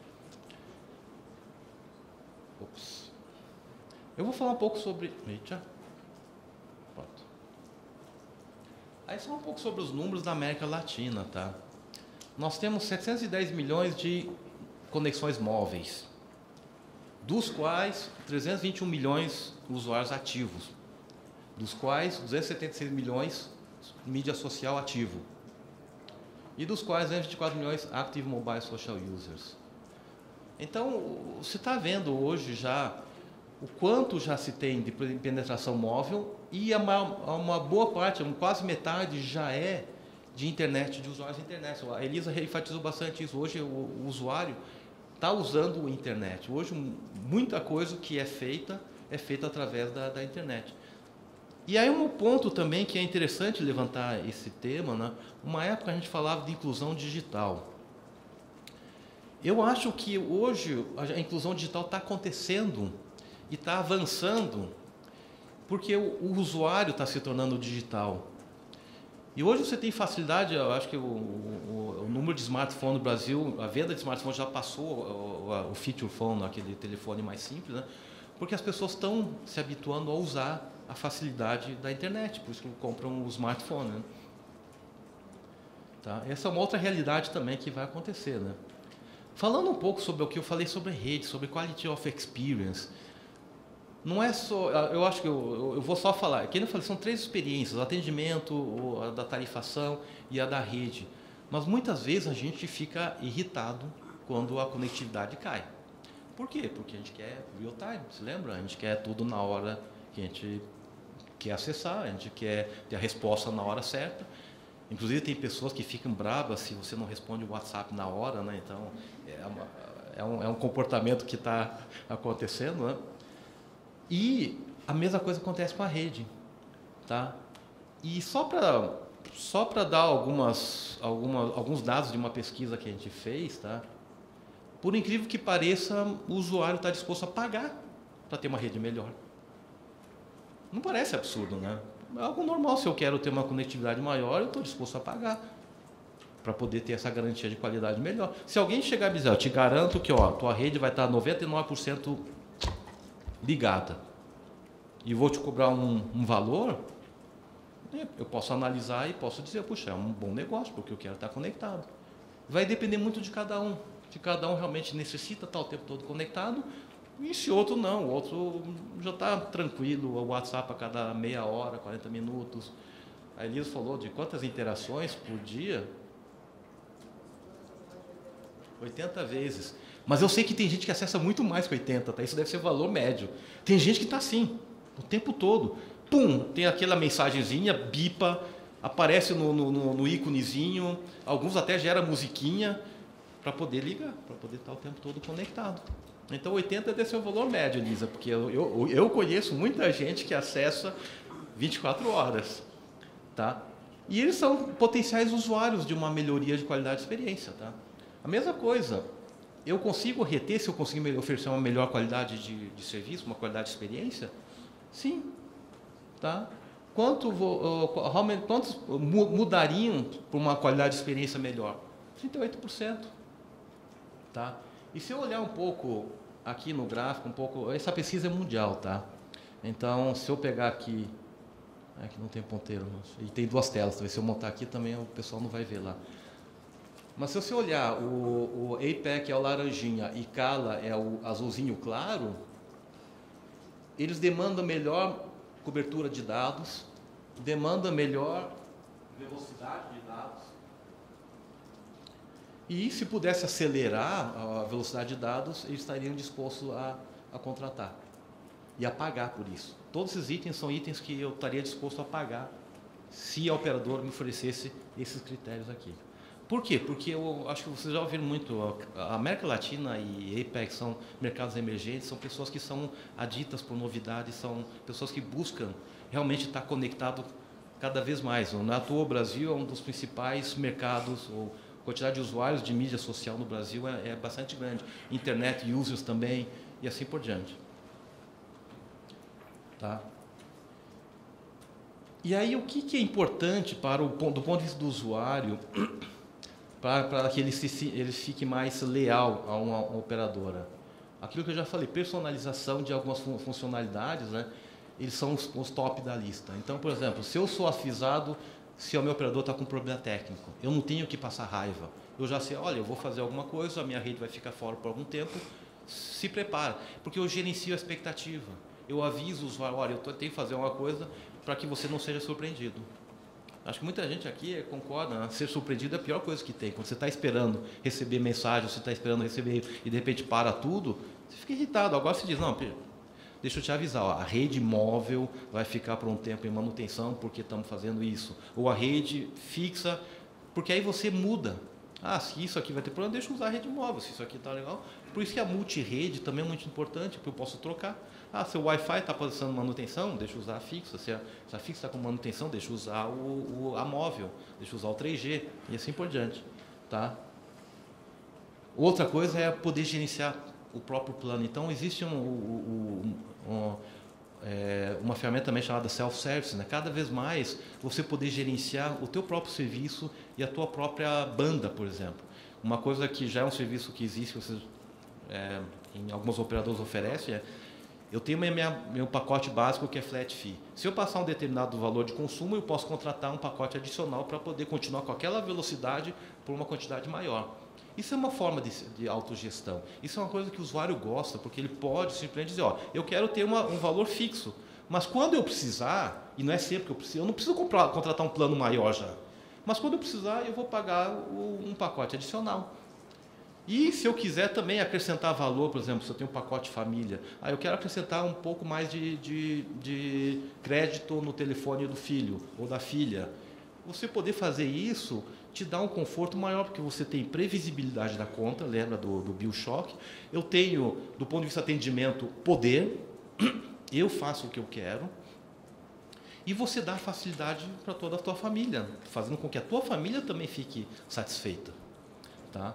Ops. Eu vou falar um pouco sobre... Eita. Pronto. Aí só um pouco sobre os números da América Latina, tá? Nós temos setecentos e dez milhões de conexões móveis, dos quais trezentos e vinte e um milhões usuários ativos, dos quais duzentos e setenta e seis milhões mídia social ativo, e dos quais duzentos e vinte e quatro milhões Active Mobile Social Users. Então, você está vendo hoje já o quanto já se tem de penetração móvel e uma, uma boa parte, quase metade já é de internet, de usuários de internet. A Elisa enfatizou bastante isso. Hoje o, o usuário está usando a internet. Hoje muita coisa que é feita, é feita através da, da internet. E aí um ponto também que é interessante levantar esse tema, né? Uma época a gente falava de inclusão digital. Eu acho que hoje a inclusão digital está acontecendo e está avançando porque o, o usuário está se tornando digital. E hoje você tem facilidade, eu acho que o, o, o número de smartphone no Brasil, a venda de smartphone já passou o, o feature phone, aquele telefone mais simples, né? Porque as pessoas estão se habituando a usar a facilidade da internet, por isso que compram o smartphone. Né? Tá? Essa é uma outra realidade também que vai acontecer. Né? Falando um pouco sobre o que eu falei sobre rede, sobre quality of experience, não é só, eu acho que eu, eu vou só falar, aqui eu falei, são três experiências, o atendimento, a da tarifação e a da rede. Mas muitas vezes a gente fica irritado quando a conectividade cai. Por quê? Porque a gente quer real time, se lembra? A gente quer tudo na hora que a gente quer acessar, a gente quer ter a resposta na hora certa. Inclusive tem pessoas que ficam bravas se você não responde o WhatsApp na hora, né? Então é, uma, é, um, é um comportamento que está acontecendo, né? E a mesma coisa acontece com a rede, tá? E só para só para dar algumas, algumas, alguns dados de uma pesquisa que a gente fez, tá? Por incrível que pareça, o usuário está disposto a pagar para ter uma rede melhor. Não parece absurdo, né? É algo normal. Se eu quero ter uma conectividade maior, eu estou disposto a pagar para poder ter essa garantia de qualidade melhor. Se alguém chegar e me dizer, eu te garanto que ó, tua rede vai estar noventa e nove por cento ligada e vou te cobrar um, um valor, eu posso analisar e posso dizer, puxa, é um bom negócio, porque eu quero estar conectado. vai depender muito de cada um. Se cada um realmente necessita estar o tempo todo conectado, e se outro não, o outro já está tranquilo, o WhatsApp a cada meia hora, quarenta minutos. A Elisa falou de quantas interações por dia? oitenta vezes. Mas eu sei que tem gente que acessa muito mais que oitenta, tá? Isso deve ser o valor médio. Tem gente que está assim, o tempo todo. Pum, tem aquela mensagenzinha, bipa, aparece no, no, no íconezinho, alguns até geram musiquinha para poder ligar, para poder estar o tempo todo conectado. Então oitenta deve ser o valor médio, Elisa, porque eu, eu, eu conheço muita gente que acessa vinte e quatro horas. Tá? E eles são potenciais usuários de uma melhoria de qualidade de experiência. Tá? A mesma coisa, eu consigo reter se eu conseguir oferecer uma melhor qualidade de, de serviço, uma qualidade de experiência? Sim. Tá? Quanto vou, uh, quantos mudariam para uma qualidade de experiência melhor? trinta e oito por cento. Tá? E se eu olhar um pouco aqui no gráfico, um pouco, essa pesquisa é mundial, tá? Então, se eu pegar aqui, aqui não tem ponteiro, e tem duas telas, talvez se eu montar aqui também o pessoal não vai ver lá. Mas se você olhar, o, o A PEC é o laranjinha e Cala é o azulzinho claro, eles demandam melhor cobertura de dados, demandam melhor velocidade de dados. E se pudesse acelerar a velocidade de dados, eles estariam dispostos a, a contratar e a pagar por isso. Todos esses itens são itens que eu estaria disposto a pagar se a operadora me oferecesse esses critérios aqui. Por quê? Porque eu acho que vocês já ouviram muito, a América Latina e A PEC são mercados emergentes, são pessoas que são aditas por novidades, são pessoas que buscam realmente estar conectado cada vez mais. Na toa, o Brasil é um dos principais mercados, ou a quantidade de usuários de mídia social no Brasil é, é bastante grande. Internet users também, e assim por diante. Tá? E aí, o que, que é importante para o, do ponto de vista do usuário, para, para que ele, se, ele fique mais leal a uma, uma operadora? Aquilo que eu já falei, personalização de algumas fun funcionalidades, né? Eles são os, os top da lista. Então, por exemplo, se eu sou avisado se o meu operador está com problema técnico, eu não tenho que passar raiva. Eu já sei, olha, eu vou fazer alguma coisa, a minha rede vai ficar fora por algum tempo, se prepara, porque eu gerencio a expectativa. Eu aviso o usuário, olha, eu tenho que fazer uma coisa para que você não seja surpreendido. Acho que muita gente aqui concorda, né? Ser surpreendido é a pior coisa que tem. Quando você está esperando receber mensagem, você está esperando receber e de repente para tudo, você fica irritado. Agora você diz, não, deixa eu te avisar, ó, a rede móvel vai ficar por um tempo em manutenção porque estamos fazendo isso. Ou a rede fixa, porque aí você muda. Ah, se isso aqui vai ter problema, deixa eu usar a rede móvel, se isso aqui está legal. Por isso que a multirede também é muito importante, porque eu posso trocar. Ah, se o Wi-Fi está passando manutenção, deixa eu usar a fixa. Se a, se a fixa está com manutenção, deixa eu usar o, o, a móvel, deixa eu usar o três G, e assim por diante. Tá? Outra coisa é poder gerenciar o próprio plano. Então, existe um, um, um, um, é, uma ferramenta também chamada self-service, né? Cada vez mais você poder gerenciar o teu próprio serviço e a tua própria banda, por exemplo. Uma coisa que já é um serviço que existe, vocês, é, em algumas operadoras oferecem, é, eu tenho minha, minha, meu pacote básico que é flat fee. Se eu passar um determinado valor de consumo, eu posso contratar um pacote adicional para poder continuar com aquela velocidade por uma quantidade maior. Isso é uma forma de, de autogestão. Isso é uma coisa que o usuário gosta, porque ele pode simplesmente dizer, ó, eu quero ter uma, um valor fixo, mas quando eu precisar, e não é sempre que eu preciso, eu não preciso comprar, contratar um plano maior já, mas quando eu precisar, eu vou pagar o, um pacote adicional. E se eu quiser também acrescentar valor, por exemplo, se eu tenho um pacote família, ah, eu quero acrescentar um pouco mais de, de, de crédito no telefone do filho ou da filha. Você poder fazer isso te dá um conforto maior, porque você tem previsibilidade da conta, lembra do, do Bill Shock? Eu tenho, do ponto de vista de atendimento, poder, eu faço o que eu quero, e você dá facilidade para toda a tua família, fazendo com que a tua família também fique satisfeita. Tá?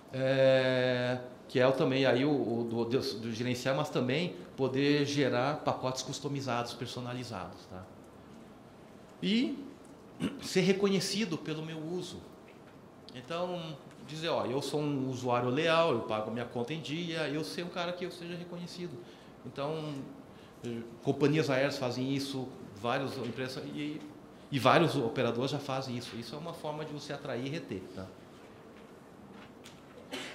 É, que é também aí o, o do, do gerenciar, mas também poder gerar pacotes customizados, personalizados. Tá? E ser reconhecido pelo meu uso. Então, dizer, ó, eu sou um usuário leal, eu pago minha conta em dia, eu ser um cara que eu seja reconhecido. Então, companhias aéreas fazem isso, várias empresas e, e vários operadores já fazem isso. Isso é uma forma de você atrair e reter. Tá?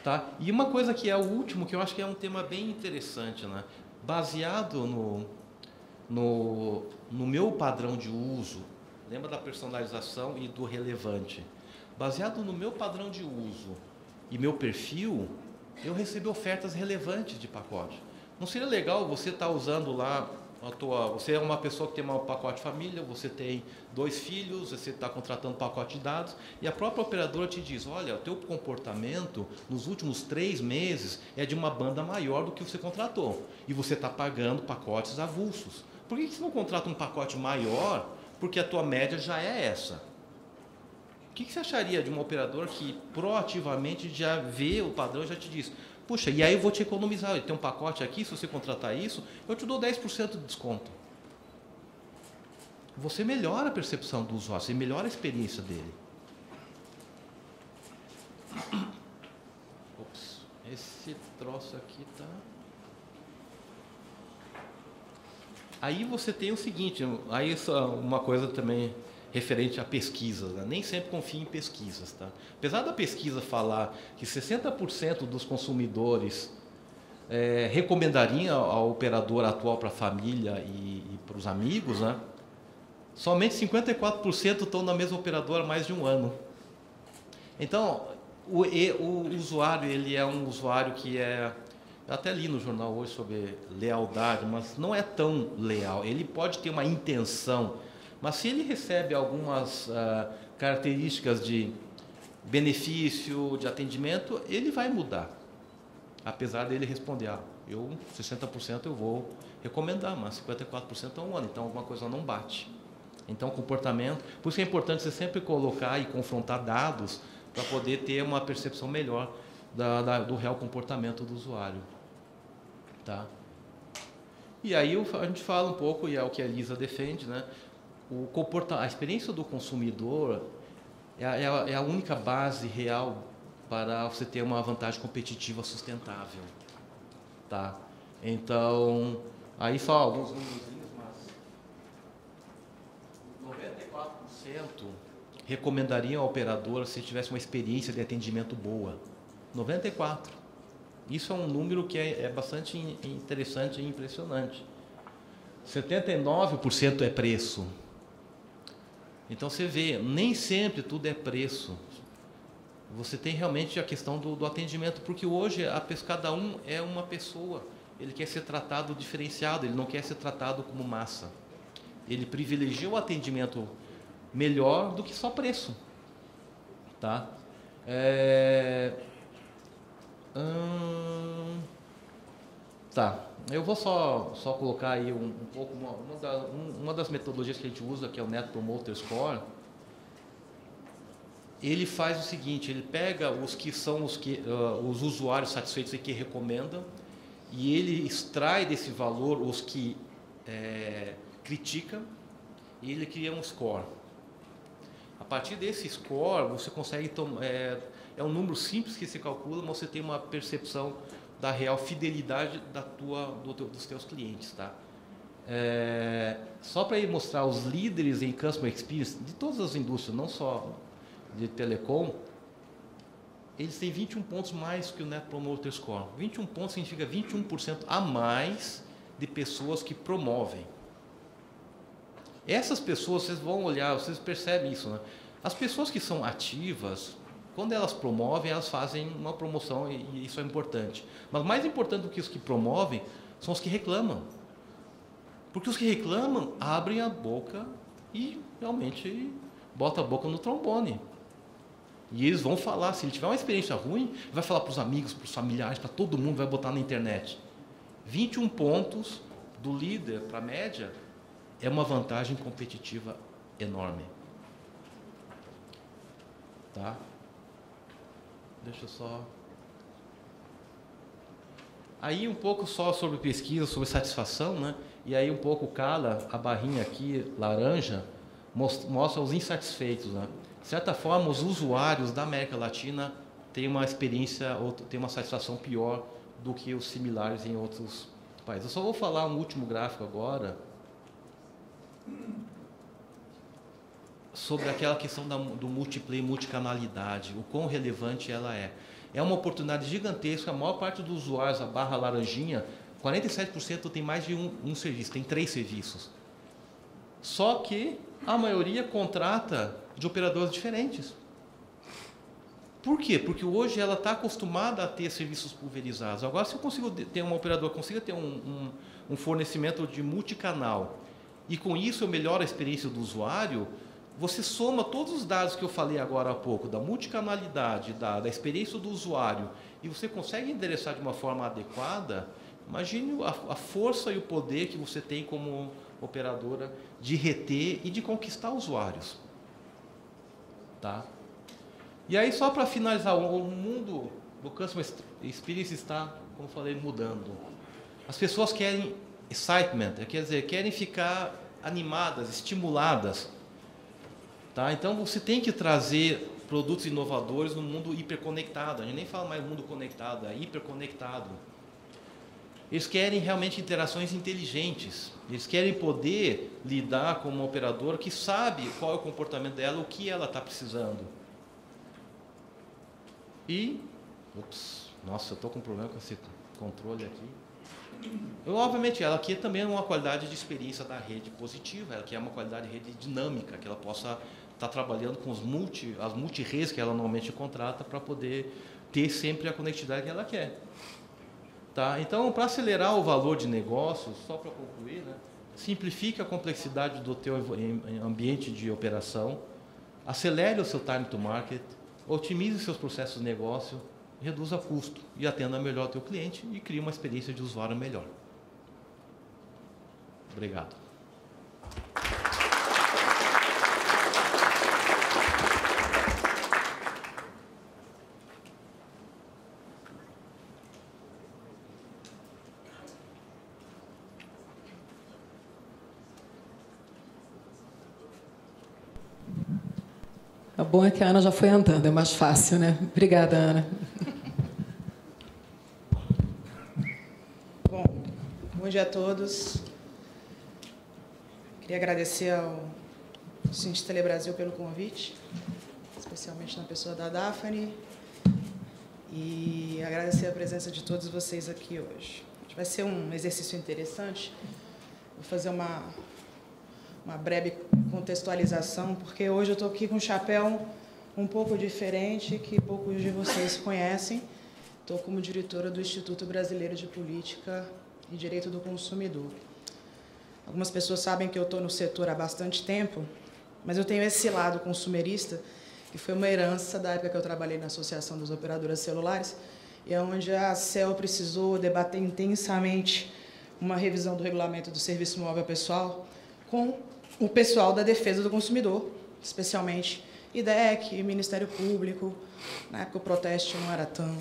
Tá? E uma coisa que é o último, que eu acho que é um tema bem interessante, né? Baseado no, no, no meu padrão de uso, lembra da personalização e do relevante? Baseado no meu padrão de uso e meu perfil, eu recebo ofertas relevantes de pacote. Não seria legal você estar usando lá, a tua, você é uma pessoa que tem um pacote família, você tem dois filhos, você está contratando pacote de dados, e a própria operadora te diz, olha, o teu comportamento nos últimos três meses é de uma banda maior do que você contratou, e você está pagando pacotes avulsos. Por que você não contrata um pacote maior, porque a tua média já é essa? O que você acharia de uma operadora que proativamente já vê o padrão e já te diz, puxa, e aí eu vou te economizar, tem um pacote aqui, se você contratar isso, eu te dou dez por cento de desconto. Você melhora a percepção do usuário, você melhora a experiência dele. Ops, esse troço aqui tá... Aí você tem o seguinte, aí uma coisa também referente a pesquisas, né? Nem sempre confie em pesquisas, tá? Apesar da pesquisa falar que sessenta por cento dos consumidores é, recomendariam a operadora atual para a família e, e para os amigos, né? Somente cinquenta e quatro por cento estão na mesma operadora há mais de um ano. Então, o, e, o usuário, ele é um usuário que é... Eu até li no jornal hoje sobre lealdade, mas não é tão leal. Ele pode ter uma intenção, mas se ele recebe algumas uh, características de benefício, de atendimento, ele vai mudar. Apesar dele responder, ah, eu sessenta por cento eu vou recomendar, mas cinquenta e quatro por cento é um ano, então alguma coisa não bate. Então, comportamento... Por isso é importante você sempre colocar e confrontar dados para poder ter uma percepção melhor da, da, do real comportamento do usuário. Tá? E aí a gente fala um pouco, e é o que a Elisa defende, né? O comporta, a experiência do consumidor é a, é, a, é a única base real para você ter uma vantagem competitiva sustentável. Tá? Então, aí só alguns números, mas noventa e quatro por cento recomendariam a operadora se tivesse uma experiência de atendimento boa. noventa e quatro por cento. Isso é um número que é, é bastante interessante e impressionante. setenta e nove por cento é preço. Então você vê, nem sempre tudo é preço. Você tem realmente a questão do, do atendimento, porque hoje a, cada um é uma pessoa. Ele quer ser tratado diferenciado, ele não quer ser tratado como massa. Ele privilegia o atendimento melhor do que só preço. Tá? É... Hum... Tá, eu vou só, só colocar aí um, um pouco, uma, uma, da, um, uma das metodologias que a gente usa, que é o Net Promoter Score. Ele faz o seguinte, ele pega os que são os, que, uh, os usuários satisfeitos e que recomendam, e ele extrai desse valor os que é, criticam, e ele cria um score. A partir desse score, você consegue tomar... É, é um número simples que se calcula, mas você tem uma percepção da real fidelidade da tua, do, dos teus clientes. Tá? É, só para mostrar os líderes em Customer Experience, de todas as indústrias, não só de telecom, eles têm vinte e um pontos mais que o Net Promoter Score. vinte e um pontos significa vinte e um por cento a mais de pessoas que promovem. Essas pessoas, vocês vão olhar, vocês percebem isso, né? As pessoas que são ativas, quando elas promovem, elas fazem uma promoção e, e isso é importante. Mas mais importante do que os que promovem são os que reclamam. Porque os que reclamam abrem a boca e realmente botam a boca no trombone. E eles vão falar, se ele tiver uma experiência ruim, vai falar para os amigos, para os familiares, para todo mundo, vai botar na internet. vinte e um pontos do líder para a média é uma vantagem competitiva enorme. Tá? Deixa eu só... Aí um pouco só sobre pesquisa, sobre satisfação, né? E aí um pouco cala a barrinha aqui, laranja, mostra os insatisfeitos, né? De certa forma, os usuários da América Latina têm uma experiência, têm uma satisfação pior do que os similares em outros países. Eu só vou falar um último gráfico agora, sobre aquela questão da, do multiplay, multicanalidade, o quão relevante ela é. é uma oportunidade gigantesca. A maior parte dos usuários, a barra laranjinha, quarenta e sete por cento tem mais de um, um serviço, tem três serviços. Só que a maioria contrata de operadores diferentes. Por quê? Porque hoje ela está acostumada a ter serviços pulverizados. Agora, se eu consigo ter um operador, consiga ter um, um, um fornecimento de multicanal, e com isso eu melhoro a experiência do usuário, você soma todos os dados que eu falei agora há pouco, da multicanalidade, da, da experiência do usuário, e você consegue endereçar de uma forma adequada, imagine a, a força e o poder que você tem como operadora de reter e de conquistar usuários. Tá? E aí, só para finalizar, o mundo do Customer Experience está, como eu falei, mudando. As pessoas querem excitement, quer dizer, querem ficar animadas, estimuladas. Tá? Então, você tem que trazer produtos inovadores no mundo hiperconectado. A gente nem fala mais mundo conectado, é hiperconectado. Eles querem realmente interações inteligentes. Eles querem poder lidar com uma operadora que sabe qual é o comportamento dela, o que ela está precisando. E, ups, nossa, eu estou com um problema com esse controle aqui. Eu, obviamente, ela aqui também é uma qualidade de experiência da rede positiva, ela quer uma qualidade de rede dinâmica, que ela possa estar trabalhando com os multi, as multi-redes que ela normalmente contrata para poder ter sempre a conectividade que ela quer. Tá? Então, para acelerar o valor de negócios, só para concluir, né, simplifique a complexidade do teu ambiente de operação, acelere o seu time to market, otimize seus processos de negócio, reduza custo e atenda melhor o teu cliente e crie uma experiência de usuário melhor. Obrigado. O bom é que a Ana já foi andando, é mais fácil, né? Obrigada, Ana. Bom, bom dia a todos. Queria agradecer ao Cinti Telebrasil pelo convite, especialmente na pessoa da Daphne, e agradecer a presença de todos vocês aqui hoje. Vai ser um exercício interessante. Vou fazer uma... uma breve contextualização, porque hoje eu estou aqui com um chapéu um pouco diferente, que poucos de vocês conhecem. Estou como diretora do Instituto Brasileiro de Política e Direito do Consumidor. Algumas pessoas sabem que eu estou no setor há bastante tempo, mas eu tenho esse lado consumerista, que foi uma herança da época que eu trabalhei na Associação das Operadoras Celulares, e é onde a ACEL precisou debater intensamente uma revisão do regulamento do serviço móvel pessoal com o pessoal da defesa do consumidor, especialmente I D E C, Ministério Público. Na época o Proteste não era tão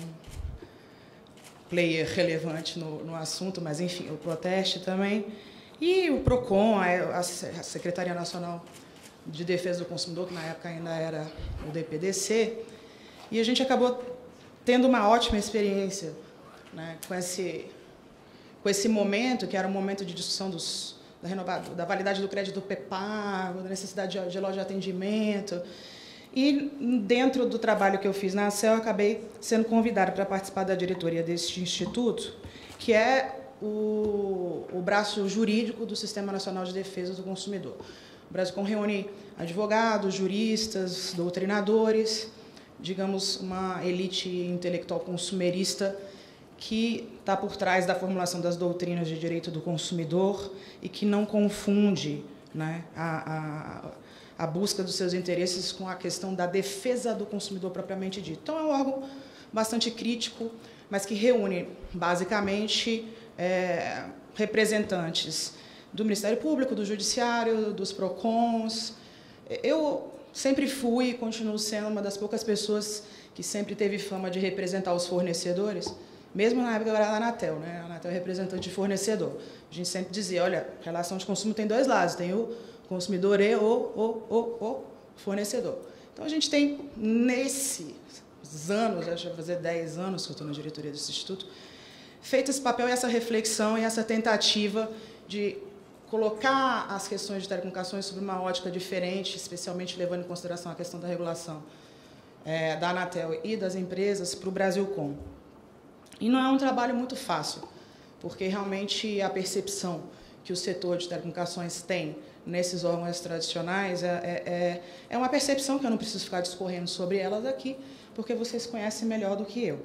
player relevante no, no assunto, mas, enfim, o Proteste também. E o PROCON, a, a Secretaria Nacional de Defesa do Consumidor, que na época ainda era o D P D C. E a gente acabou tendo uma ótima experiência, né, com, esse, com esse momento, que era um momento de discussão dos... Da, renovado, da validade do crédito pré-pago, da necessidade de, de loja de atendimento. E, dentro do trabalho que eu fiz na ACEL, eu acabei sendo convidada para participar da diretoria deste instituto, que é o, o braço jurídico do Sistema Nacional de Defesa do Consumidor. O Brasil reúne advogados, juristas, doutrinadores, digamos, uma elite intelectual consumerista que está por trás da formulação das doutrinas de direito do consumidor e que não confunde, né, a, a, a busca dos seus interesses com a questão da defesa do consumidor propriamente dito. Então, é um órgão bastante crítico, mas que reúne, basicamente, é, representantes do Ministério Público, do Judiciário, dos PROCONs. Eu sempre fui e continuo sendo uma das poucas pessoas que sempre teve fama de representar os fornecedores, mesmo na época eu era da Anatel, né? A Anatel é representante de fornecedor. A gente sempre dizia, olha, relação de consumo tem dois lados, tem o consumidor e o, o, o, o fornecedor. Então, a gente tem, nesses anos, acho que vai fazer dez anos que eu estou na diretoria desse instituto, feito esse papel e essa reflexão e essa tentativa de colocar as questões de telecomunicações sob uma ótica diferente, especialmente levando em consideração a questão da regulação é, da Anatel e das empresas para o Brasilcom. E não é um trabalho muito fácil, porque realmente a percepção que o setor de telecomunicações tem nesses órgãos tradicionais é, é, é uma percepção que eu não preciso ficar discorrendo sobre elas aqui, porque vocês conhecem melhor do que eu.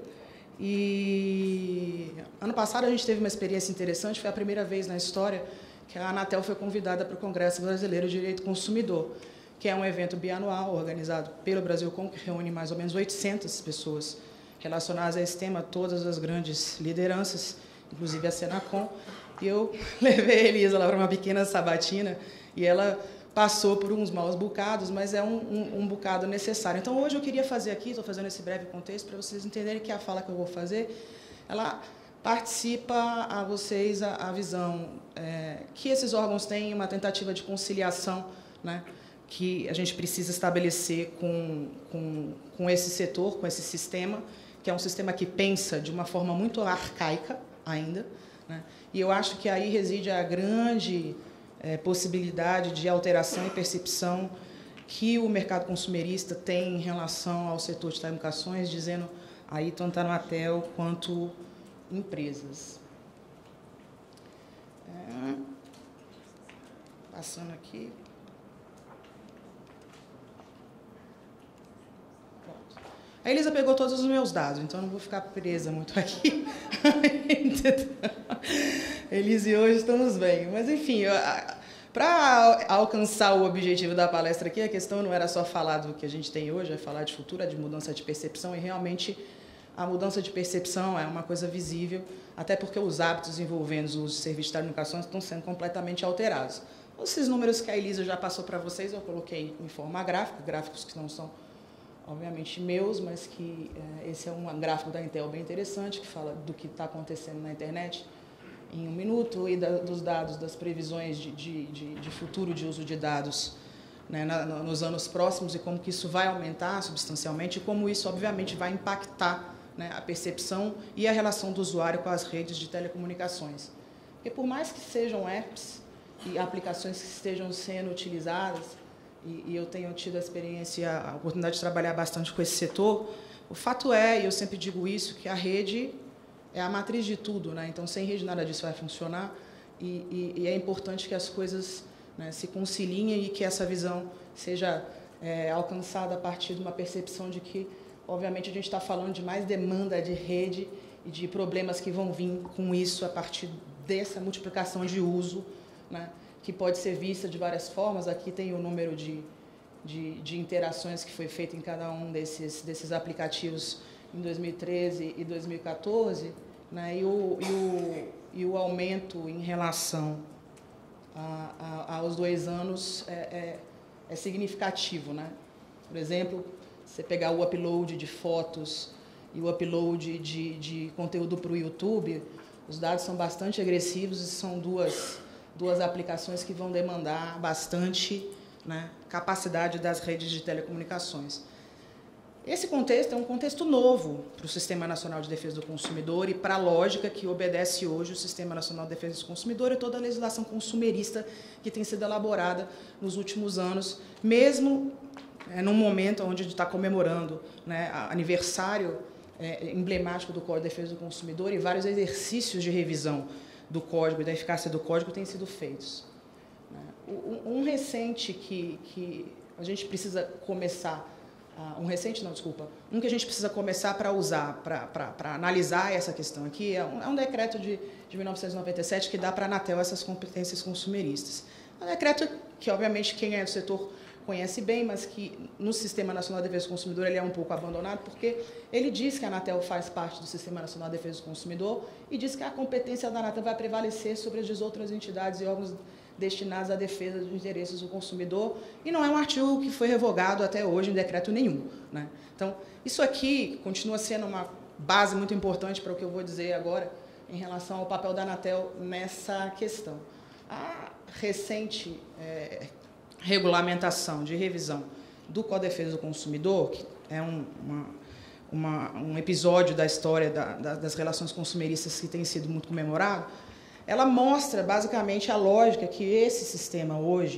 E ano passado a gente teve uma experiência interessante, foi a primeira vez na história que a Anatel foi convidada para o Congresso Brasileiro de Direito do Consumidor, que é um evento bianual organizado pelo Brasilcom, que reúne mais ou menos oitocentas pessoas relacionadas a esse tema, todas as grandes lideranças, inclusive a Senacom. E eu levei a Elisa lá para uma pequena sabatina e ela passou por uns maus bocados, mas é um, um, um bocado necessário. Então, hoje eu queria fazer aqui, estou fazendo esse breve contexto para vocês entenderem que a fala que eu vou fazer, ela participa a vocês a, a visão é, que esses órgãos têm, uma tentativa de conciliação, né, que a gente precisa estabelecer com, com, com esse setor, com esse sistema, que é um sistema que pensa de uma forma muito arcaica ainda, né? E eu acho que aí reside a grande é, possibilidade de alteração e percepção que o mercado consumerista tem em relação ao setor de telecomunicações, dizendo aí tanto a Anatel quanto empresas. É, passando aqui. A Elisa pegou todos os meus dados, então não vou ficar presa muito aqui. Elisa e hoje estamos bem. Mas, enfim, para alcançar o objetivo da palestra aqui, a questão não era só falar do que a gente tem hoje, é falar de futuro, é de mudança de percepção, e realmente a mudança de percepção é uma coisa visível, até porque os hábitos envolvendo os serviços de telecomunicações estão sendo completamente alterados. Esses números que a Elisa já passou para vocês, eu coloquei em forma gráfica, gráficos que não são obviamente meus, mas que é, esse é um gráfico da Intel bem interessante, que fala do que está acontecendo na internet em um minuto e da, dos dados, das previsões de, de, de, de futuro de uso de dados, né, na, nos anos próximos, e como que isso vai aumentar substancialmente e como isso, obviamente, vai impactar, né, a percepção e a relação do usuário com as redes de telecomunicações. Porque por mais que sejam apps e aplicações que estejam sendo utilizadas, E, e eu tenho tido a experiência, a oportunidade de trabalhar bastante com esse setor, o fato é, e eu sempre digo isso, que a rede é a matriz de tudo, né? Então, sem rede nada disso vai funcionar, e, e, e é importante que as coisas, né, se conciliem e que essa visão seja é, alcançada a partir de uma percepção de que, obviamente, a gente está falando de mais demanda de rede e de problemas que vão vir com isso a partir dessa multiplicação de uso, né, que pode ser vista de várias formas. Aqui tem o número de, de, de interações que foi feito em cada um desses, desses aplicativos em dois mil e treze e dois mil e quatorze, né, e, o, e, o, e o aumento em relação a, a, aos dois anos é, é, é significativo, né? Por exemplo, você pegar o upload de fotos e o upload de, de conteúdo para o YouTube, os dados são bastante agressivos e são duas... duas aplicações que vão demandar bastante, né, capacidade das redes de telecomunicações. Esse contexto é um contexto novo para o Sistema Nacional de Defesa do Consumidor e para a lógica que obedece hoje o Sistema Nacional de Defesa do Consumidor e toda a legislação consumerista que tem sido elaborada nos últimos anos, mesmo é, num momento onde a gente está comemorando, né, aniversário é, emblemático do Código de Defesa do Consumidor e vários exercícios de revisão do código e da eficácia do código têm sido feitos. Um recente que, que a gente precisa começar, um recente não, desculpa, um que a gente precisa começar para usar, para analisar essa questão aqui, é um, é um decreto de, de mil novecentos e noventa e sete que dá para a Anatel essas competências consumeristas. É um decreto que, obviamente, quem é do setor conhece bem, mas que no Sistema Nacional de Defesa do Consumidor ele é um pouco abandonado, porque ele diz que a Anatel faz parte do Sistema Nacional de Defesa do Consumidor e diz que a competência da Anatel vai prevalecer sobre as de outras entidades e órgãos destinados à defesa dos interesses do consumidor, e não é um artigo que foi revogado até hoje em decreto nenhum, né? Então, isso aqui continua sendo uma base muito importante para o que eu vou dizer agora em relação ao papel da Anatel nessa questão. A recente é, regulamentação de revisão do Código de Defesa do Consumidor, que é um, uma, uma, um episódio da história da, da, das relações consumeristas que tem sido muito comemorado, ela mostra basicamente a lógica que esse sistema hoje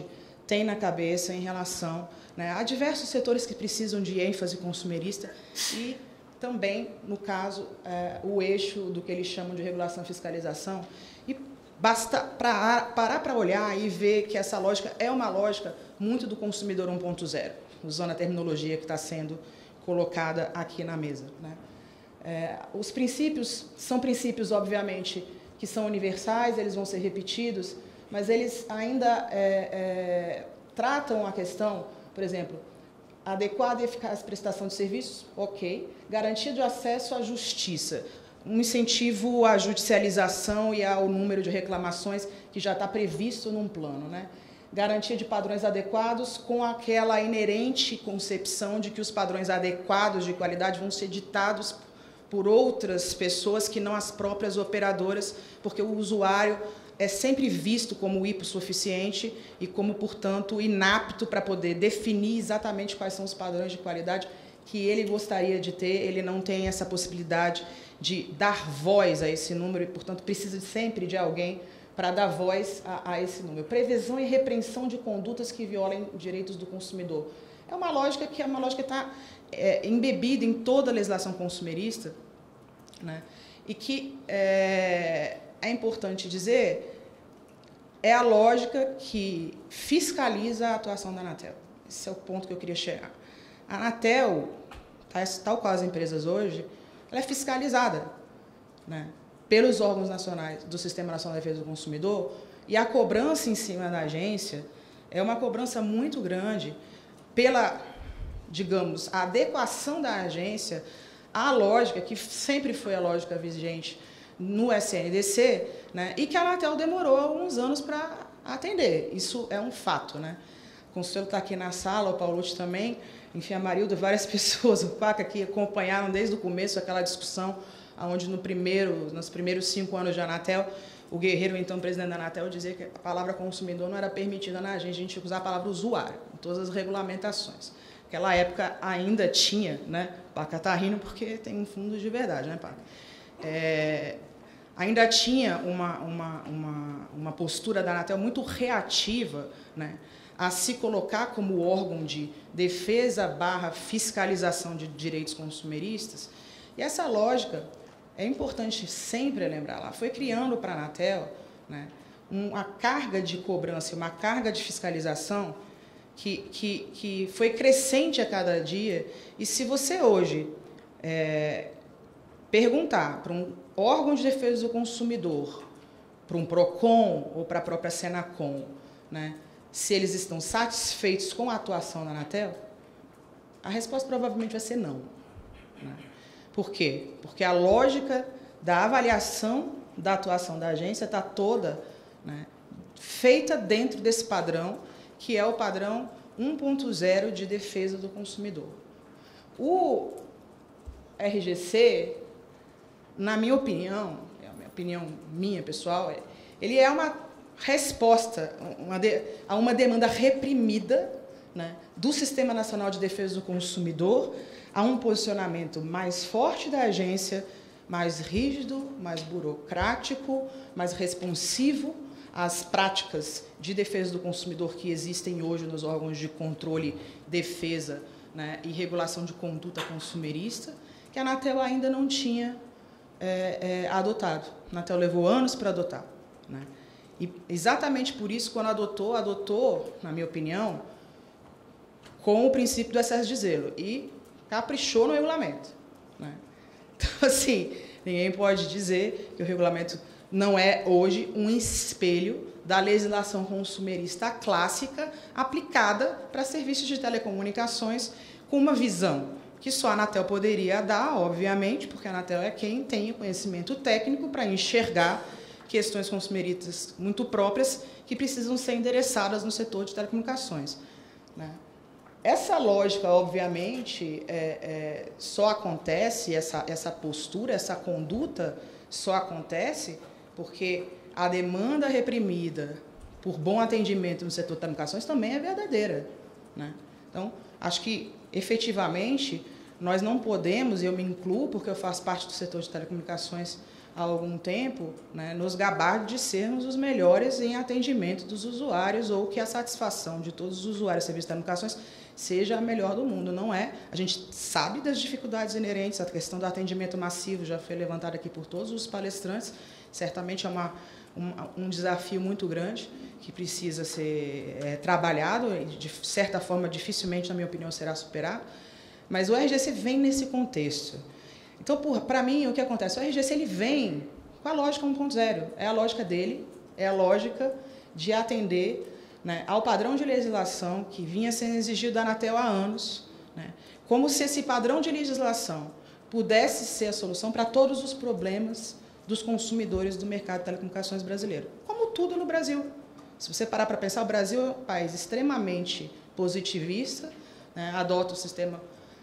tem na cabeça em relação, né, a diversos setores que precisam de ênfase consumerista e também, no caso, é, o eixo do que eles chamam de regulação e fiscalização. E basta pra, parar para olhar e ver que essa lógica é uma lógica muito do consumidor um ponto zero, usando a terminologia que está sendo colocada aqui na mesa, né? É, os princípios são princípios, obviamente, que são universais, eles vão ser repetidos, mas eles ainda é, é, tratam a questão, por exemplo, adequada e eficaz prestação de serviços, ok. Garantia de acesso à justiça, um incentivo à judicialização e ao número de reclamações que já está previsto num plano, né? Garantia de padrões adequados com aquela inerente concepção de que os padrões adequados de qualidade vão ser ditados por outras pessoas que não as próprias operadoras, porque o usuário é sempre visto como hipossuficiente e como, portanto, inapto para poder definir exatamente quais são os padrões de qualidade que ele gostaria de ter. Ele não tem essa possibilidade de dar voz a esse número e, portanto, precisa sempre de alguém para dar voz a, a esse número. Previsão e repreensão de condutas que violem direitos do consumidor. É uma lógica que é uma lógica que está é, embebida em toda a legislação consumerista, né? E que é, é importante dizer, é a lógica que fiscaliza a atuação da Anatel. Esse é o ponto que eu queria chegar. A Anatel, tal qual as empresas hoje, ela é fiscalizada, né, pelos órgãos nacionais do Sistema Nacional de Defesa do Consumidor, e a cobrança em cima da agência é uma cobrança muito grande pela, digamos, a adequação da agência à lógica, que sempre foi a lógica vigente no S N D C, né, e que a Anatel demorou alguns anos para atender. Isso é um fato, né? O Conselho está aqui na sala, o Paulucci também, enfim, a Marilda, várias pessoas, o Paca, que acompanharam desde o começo aquela discussão, onde no primeiro, nos primeiros cinco anos de Anatel, o Guerreiro, então presidente da Anatel, dizia que a palavra consumidor não era permitida na agência, a gente tinha que usar a palavra usuário, em todas as regulamentações. Naquela época ainda tinha, né? O Paca está rindo porque tem um fundo de verdade, né, Paca? É, ainda tinha uma, uma, uma, uma postura da Anatel muito reativa, né, a se colocar como órgão de defesa barra fiscalização de direitos consumeristas. E essa lógica, é importante sempre lembrar lá, foi criando para a Anatel, né, uma carga de cobrança, uma carga de fiscalização que, que, que foi crescente a cada dia. E se você hoje é, perguntar para um órgão de defesa do consumidor, para um PROCON ou para a própria Senacom, né, se eles estão satisfeitos com a atuação da Anatel, a resposta provavelmente vai ser não, né? Por quê? Porque a lógica da avaliação da atuação da agência está toda, né, feita dentro desse padrão, que é o padrão um ponto zero de defesa do consumidor. O R G C, na minha opinião, é a minha opinião minha pessoal, ele é uma resposta uma de, a uma demanda reprimida, né, do Sistema Nacional de Defesa do Consumidor, a um posicionamento mais forte da agência, mais rígido, mais burocrático, mais responsivo às práticas de defesa do consumidor que existem hoje nos órgãos de controle, defesa, né, e regulação de conduta consumerista, que a Anatel ainda não tinha é, é, adotado. A Anatel levou anos para adotar, né? E exatamente por isso, quando adotou, adotou, na minha opinião, com o princípio do excesso de zelo e caprichou no regulamento, né? Então, assim, ninguém pode dizer que o regulamento não é hoje um espelho da legislação consumerista clássica aplicada para serviços de telecomunicações, com uma visão que só a Anatel poderia dar, obviamente, porque a Anatel é quem tem o conhecimento técnico para enxergar questões consumeristas muito próprias que precisam ser endereçadas no setor de telecomunicações, né? Essa lógica, obviamente, é, é, só acontece, essa, essa postura, essa conduta só acontece porque a demanda reprimida por bom atendimento no setor de telecomunicações também é verdadeira, né? Então, acho que, efetivamente, nós não podemos, e eu me incluo porque eu faço parte do setor de telecomunicações há algum tempo, né, nos gabar de sermos os melhores em atendimento dos usuários ou que a satisfação de todos os usuários de serviços de telecomunicações seja a melhor do mundo. Não é. A gente sabe das dificuldades inerentes, a questão do atendimento massivo já foi levantada aqui por todos os palestrantes, certamente é uma, um, um desafio muito grande que precisa ser é, trabalhado e, de certa forma, dificilmente, na minha opinião, será superado. Mas o R G C vem nesse contexto. Então, para mim, o que acontece? O R G C ele vem com a lógica um ponto zero. É a lógica dele, é a lógica de atender, né, ao padrão de legislação que vinha sendo exigido da Anatel há anos, né, como se esse padrão de legislação pudesse ser a solução para todos os problemas dos consumidores do mercado de telecomunicações brasileiro. Como tudo no Brasil. Se você parar para pensar, o Brasil é um país extremamente positivista, né, adota o sistema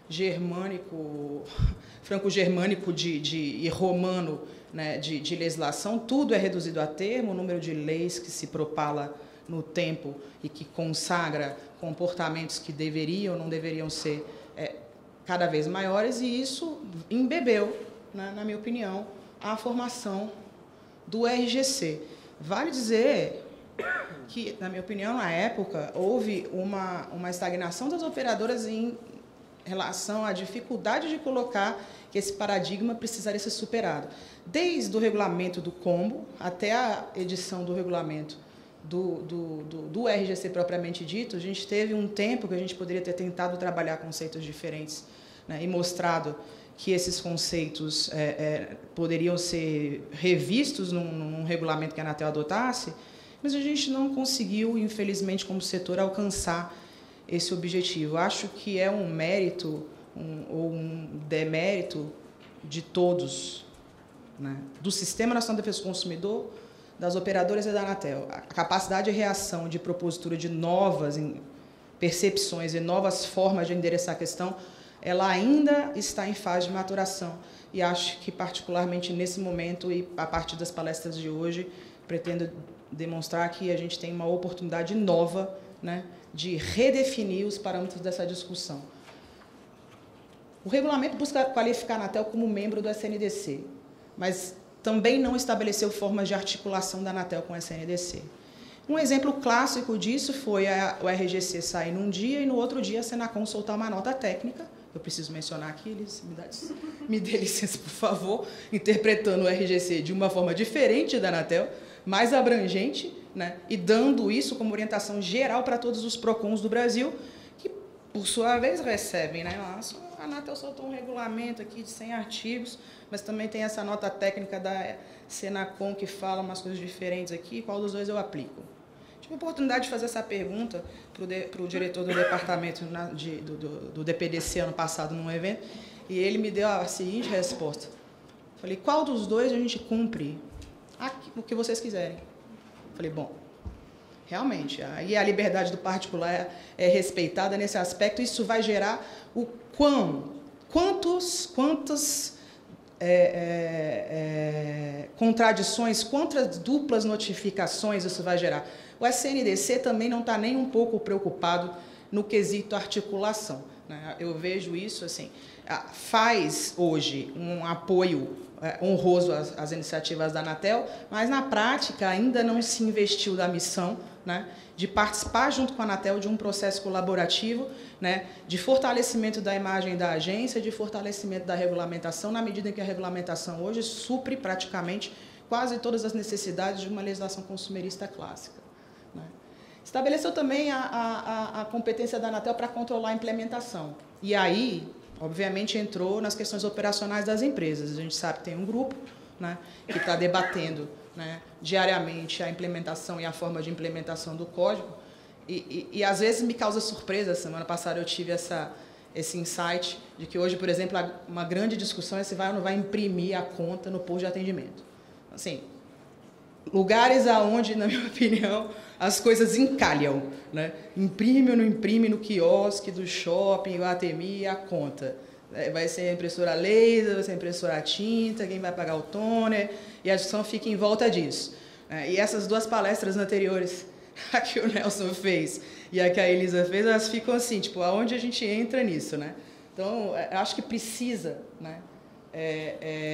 germânico, franco-germânico de, de, e romano, né, de, de legislação, tudo é reduzido a termo, o número de leis que se propala no tempo e que consagra comportamentos que deveriam ou não deveriam ser é, cada vez maiores, e isso embebeu, né, na minha opinião, a formação do R G C. Vale dizer que, na minha opinião, na época, houve uma, uma estagnação das operadoras em relação à dificuldade de colocar que esse paradigma precisaria ser superado. Desde o regulamento do combo até a edição do regulamento do, do, do, do R G C propriamente dito, a gente teve um tempo que a gente poderia ter tentado trabalhar conceitos diferentes, né, e mostrado que esses conceitos é, é, poderiam ser revistos num, num regulamento que a Anatel adotasse, mas a gente não conseguiu, infelizmente, como setor, alcançar esse objetivo. Acho que é um mérito um, ou um demérito de todos, né, do Sistema Nacional de Defesa do Consumidor, das operadoras e da Anatel. A capacidade de reação, de propositura de novas percepções e novas formas de endereçar a questão, ela ainda está em fase de maturação. E acho que, particularmente nesse momento e a partir das palestras de hoje, pretendo demonstrar que a gente tem uma oportunidade nova, né, de redefinir os parâmetros dessa discussão. O regulamento busca qualificar a Anatel como membro do S N D C, mas também não estabeleceu formas de articulação da Anatel com o S N D C. Um exemplo clássico disso foi a, o R G C sair num dia e no outro dia a Senacom soltar uma nota técnica, eu preciso mencionar aqui, eles me, dá, me dê licença, por favor, interpretando o R G C de uma forma diferente da Anatel, mais abrangente, né, e dando isso como orientação geral para todos os PROCONs do Brasil, que, por sua vez, recebem, né? A Anatel soltou um regulamento aqui de cem artigos, mas também tem essa nota técnica da Senacom que fala umas coisas diferentes aqui, qual dos dois eu aplico? Tive a oportunidade de fazer essa pergunta para o diretor do departamento na, de, do, do, do D P D C ano passado num evento, e ele me deu a seguinte resposta. Falei, qual dos dois a gente cumpre? Aqui, o que vocês quiserem. Falei, bom, realmente, aí a liberdade do particular é, é respeitada nesse aspecto, isso vai gerar o quão, quantos, quantas é, é, é, contradições, quantas duplas notificações isso vai gerar. O S N D C também não está nem um pouco preocupado no quesito articulação, né? Eu vejo isso assim, faz hoje um apoio honroso às, às iniciativas da Anatel, mas na prática ainda não se investiu da missão, né, de participar junto com a Anatel de um processo colaborativo, né, de fortalecimento da imagem da agência, de fortalecimento da regulamentação, na medida em que a regulamentação hoje supre praticamente quase todas as necessidades de uma legislação consumerista clássica, né. Estabeleceu também a, a, a competência da Anatel para controlar a implementação. E aí, obviamente, entrou nas questões operacionais das empresas. A gente sabe que tem um grupo, né, que está debatendo, né, diariamente a implementação e a forma de implementação do código. E, e, e, às vezes, me causa surpresa. Semana passada eu tive essa, esse insight de que hoje, por exemplo, uma grande discussão é se vai ou não vai imprimir a conta no posto de atendimento. Assim, lugares aonde, na minha opinião, as coisas encalham, né? Imprime ou não imprime no quiosque do shopping, o A T M I, a conta. Vai ser a impressora laser, vai ser a impressora a tinta, quem vai pagar o toner, e a discussão fica em volta disso. E essas duas palestras anteriores, a que o Nelson fez e a que a Elisa fez, elas ficam assim, tipo, aonde a gente entra nisso, né? Então, eu acho que precisa, né, é,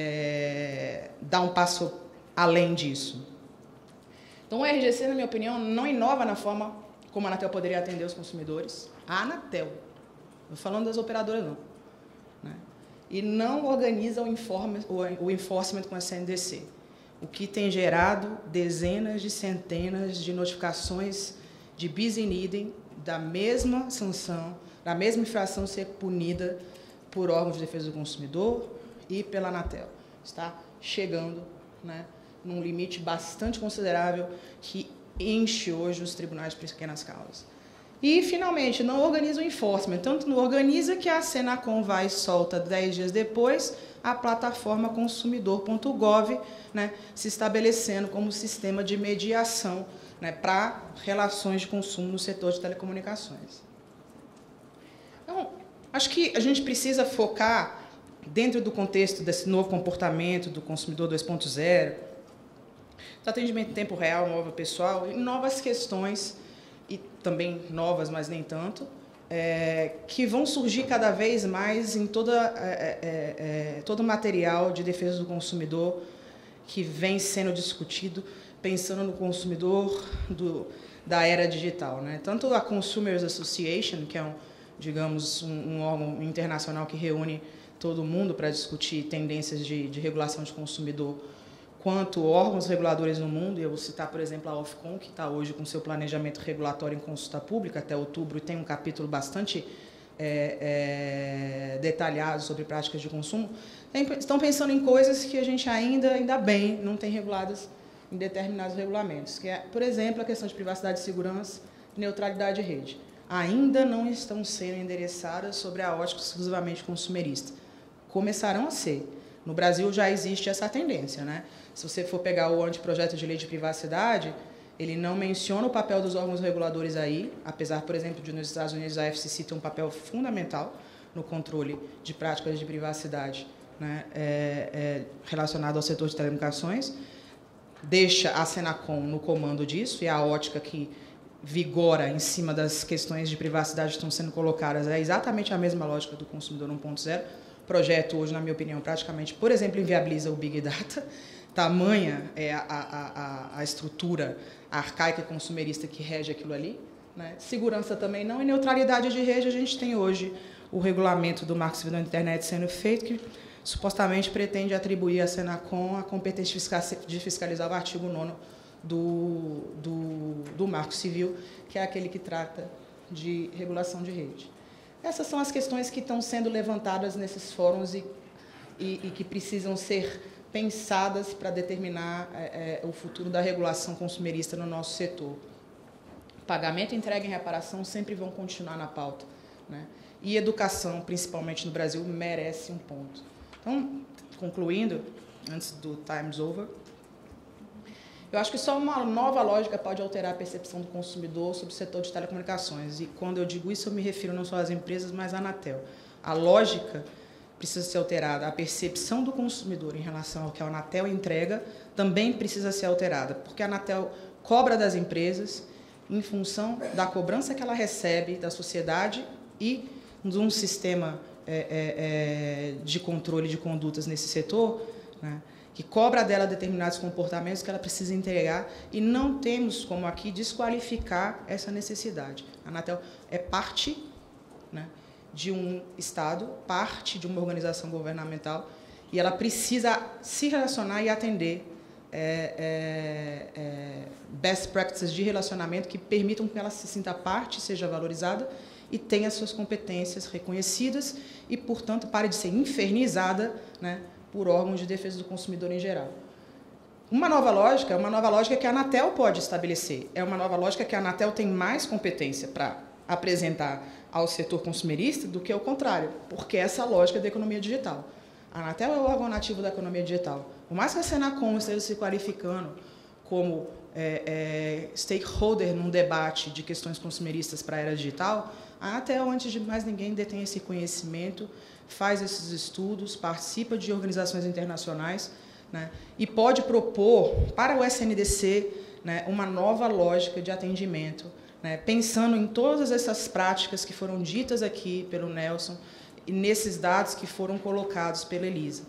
é, dar um passo além disso. Então, o R G C, na minha opinião, não inova na forma como a Anatel poderia atender os consumidores. A Anatel, não falando das operadoras, não. Né? E não organiza o, informe, o enforcement com a C N D C, o que tem gerado dezenas de centenas de notificações de bis in idem da mesma sanção, da mesma infração ser punida por órgãos de defesa do consumidor e pela Anatel. Está chegando, né, num limite bastante considerável que enche hoje os tribunais de pequenas causas. E, finalmente, não organiza o enforcement. Tanto não organiza que a Senacom vai e solta dez dias depois a plataforma consumidor ponto gov, né, se estabelecendo como sistema de mediação, né, para relações de consumo no setor de telecomunicações. Então, acho que a gente precisa focar, dentro do contexto desse novo comportamento do consumidor dois ponto zero, do atendimento em tempo real, móvel pessoal, em novas questões, e também novas, mas nem tanto, é, que vão surgir cada vez mais em toda, é, é, é, todo o material de defesa do consumidor que vem sendo discutido, pensando no consumidor do, da era digital, né? Tanto a Consumers Association, que é, um, digamos, um, um órgão internacional que reúne todo mundo para discutir tendências de, de regulação de consumidor, quanto órgãos reguladores no mundo, e eu vou citar, por exemplo, a Ofcom, que está hoje com seu planejamento regulatório em consulta pública até outubro, e tem um capítulo bastante é, é, detalhado sobre práticas de consumo, tem, estão pensando em coisas que a gente ainda, ainda bem, não tem reguladas em determinados regulamentos, que é, por exemplo, a questão de privacidade e segurança e neutralidade de rede. Ainda não estão sendo endereçadas sobre a ótica exclusivamente consumerista. Começarão a ser. No Brasil já existe essa tendência, né? Se você for pegar o anteprojeto de lei de privacidade, ele não menciona o papel dos órgãos reguladores aí, apesar, por exemplo, de nos Estados Unidos a F C C ter um papel fundamental no controle de práticas de privacidade, né, é, é, relacionado ao setor de telecomunicações. Deixa a Senacom no comando disso, e a ótica que vigora em cima das questões de privacidade que estão sendo colocadas é exatamente a mesma lógica do consumidor um ponto zero. O projeto hoje, na minha opinião, praticamente, por exemplo, inviabiliza o Big Data. Tamanha é a, a, a, a estrutura arcaica e consumerista que rege aquilo ali. Né? Segurança também não, e neutralidade de rede. A gente tem hoje o regulamento do Marco Civil da Internet sendo feito, que supostamente pretende atribuir à Senacom a competência de fiscalizar o artigo nono do, do, do Marco Civil, que é aquele que trata de regulação de rede. Essas são as questões que estão sendo levantadas nesses fóruns e, e, e que precisam ser pensadas para determinar é, é, o futuro da regulação consumerista no nosso setor. Pagamento, entrega e reparação sempre vão continuar na pauta, né? E educação, principalmente no Brasil, merece um ponto. Então, concluindo, antes do time's over, eu acho que só uma nova lógica pode alterar a percepção do consumidor sobre o setor de telecomunicações. E quando eu digo isso, eu me refiro não só às empresas, mas à Anatel. A lógica precisa ser alterada. A percepção do consumidor em relação ao que a Anatel entrega também precisa ser alterada, porque a Anatel cobra das empresas em função da cobrança que ela recebe da sociedade e de um sistema é, é, é, de controle de condutas nesse setor, né, que cobra dela determinados comportamentos que ela precisa entregar, e não temos como aqui desqualificar essa necessidade. A Anatel é parte, né, de um Estado, parte de uma organização governamental, e ela precisa se relacionar e atender é, é, é, best practices de relacionamento que permitam que ela se sinta parte, seja valorizada e tenha suas competências reconhecidas e, portanto, pare de ser infernizada, né, por órgãos de defesa do consumidor em geral. Uma nova lógica é uma nova lógica que a Anatel pode estabelecer. É uma nova lógica que a Anatel tem mais competência para apresentar ao setor consumerista do que o contrário, porque essa é a lógica da economia digital. A Anatel é o órgão nativo da economia digital. Por mais que a Senacom esteja se qualificando como é, é, stakeholder num debate de questões consumeristas para a era digital, a Anatel, antes de mais ninguém, detém esse conhecimento, faz esses estudos, participa de organizações internacionais, né, e pode propor para o S N D C, né, uma nova lógica de atendimento, né, pensando em todas essas práticas que foram ditas aqui pelo Nelson e nesses dados que foram colocados pela Elisa.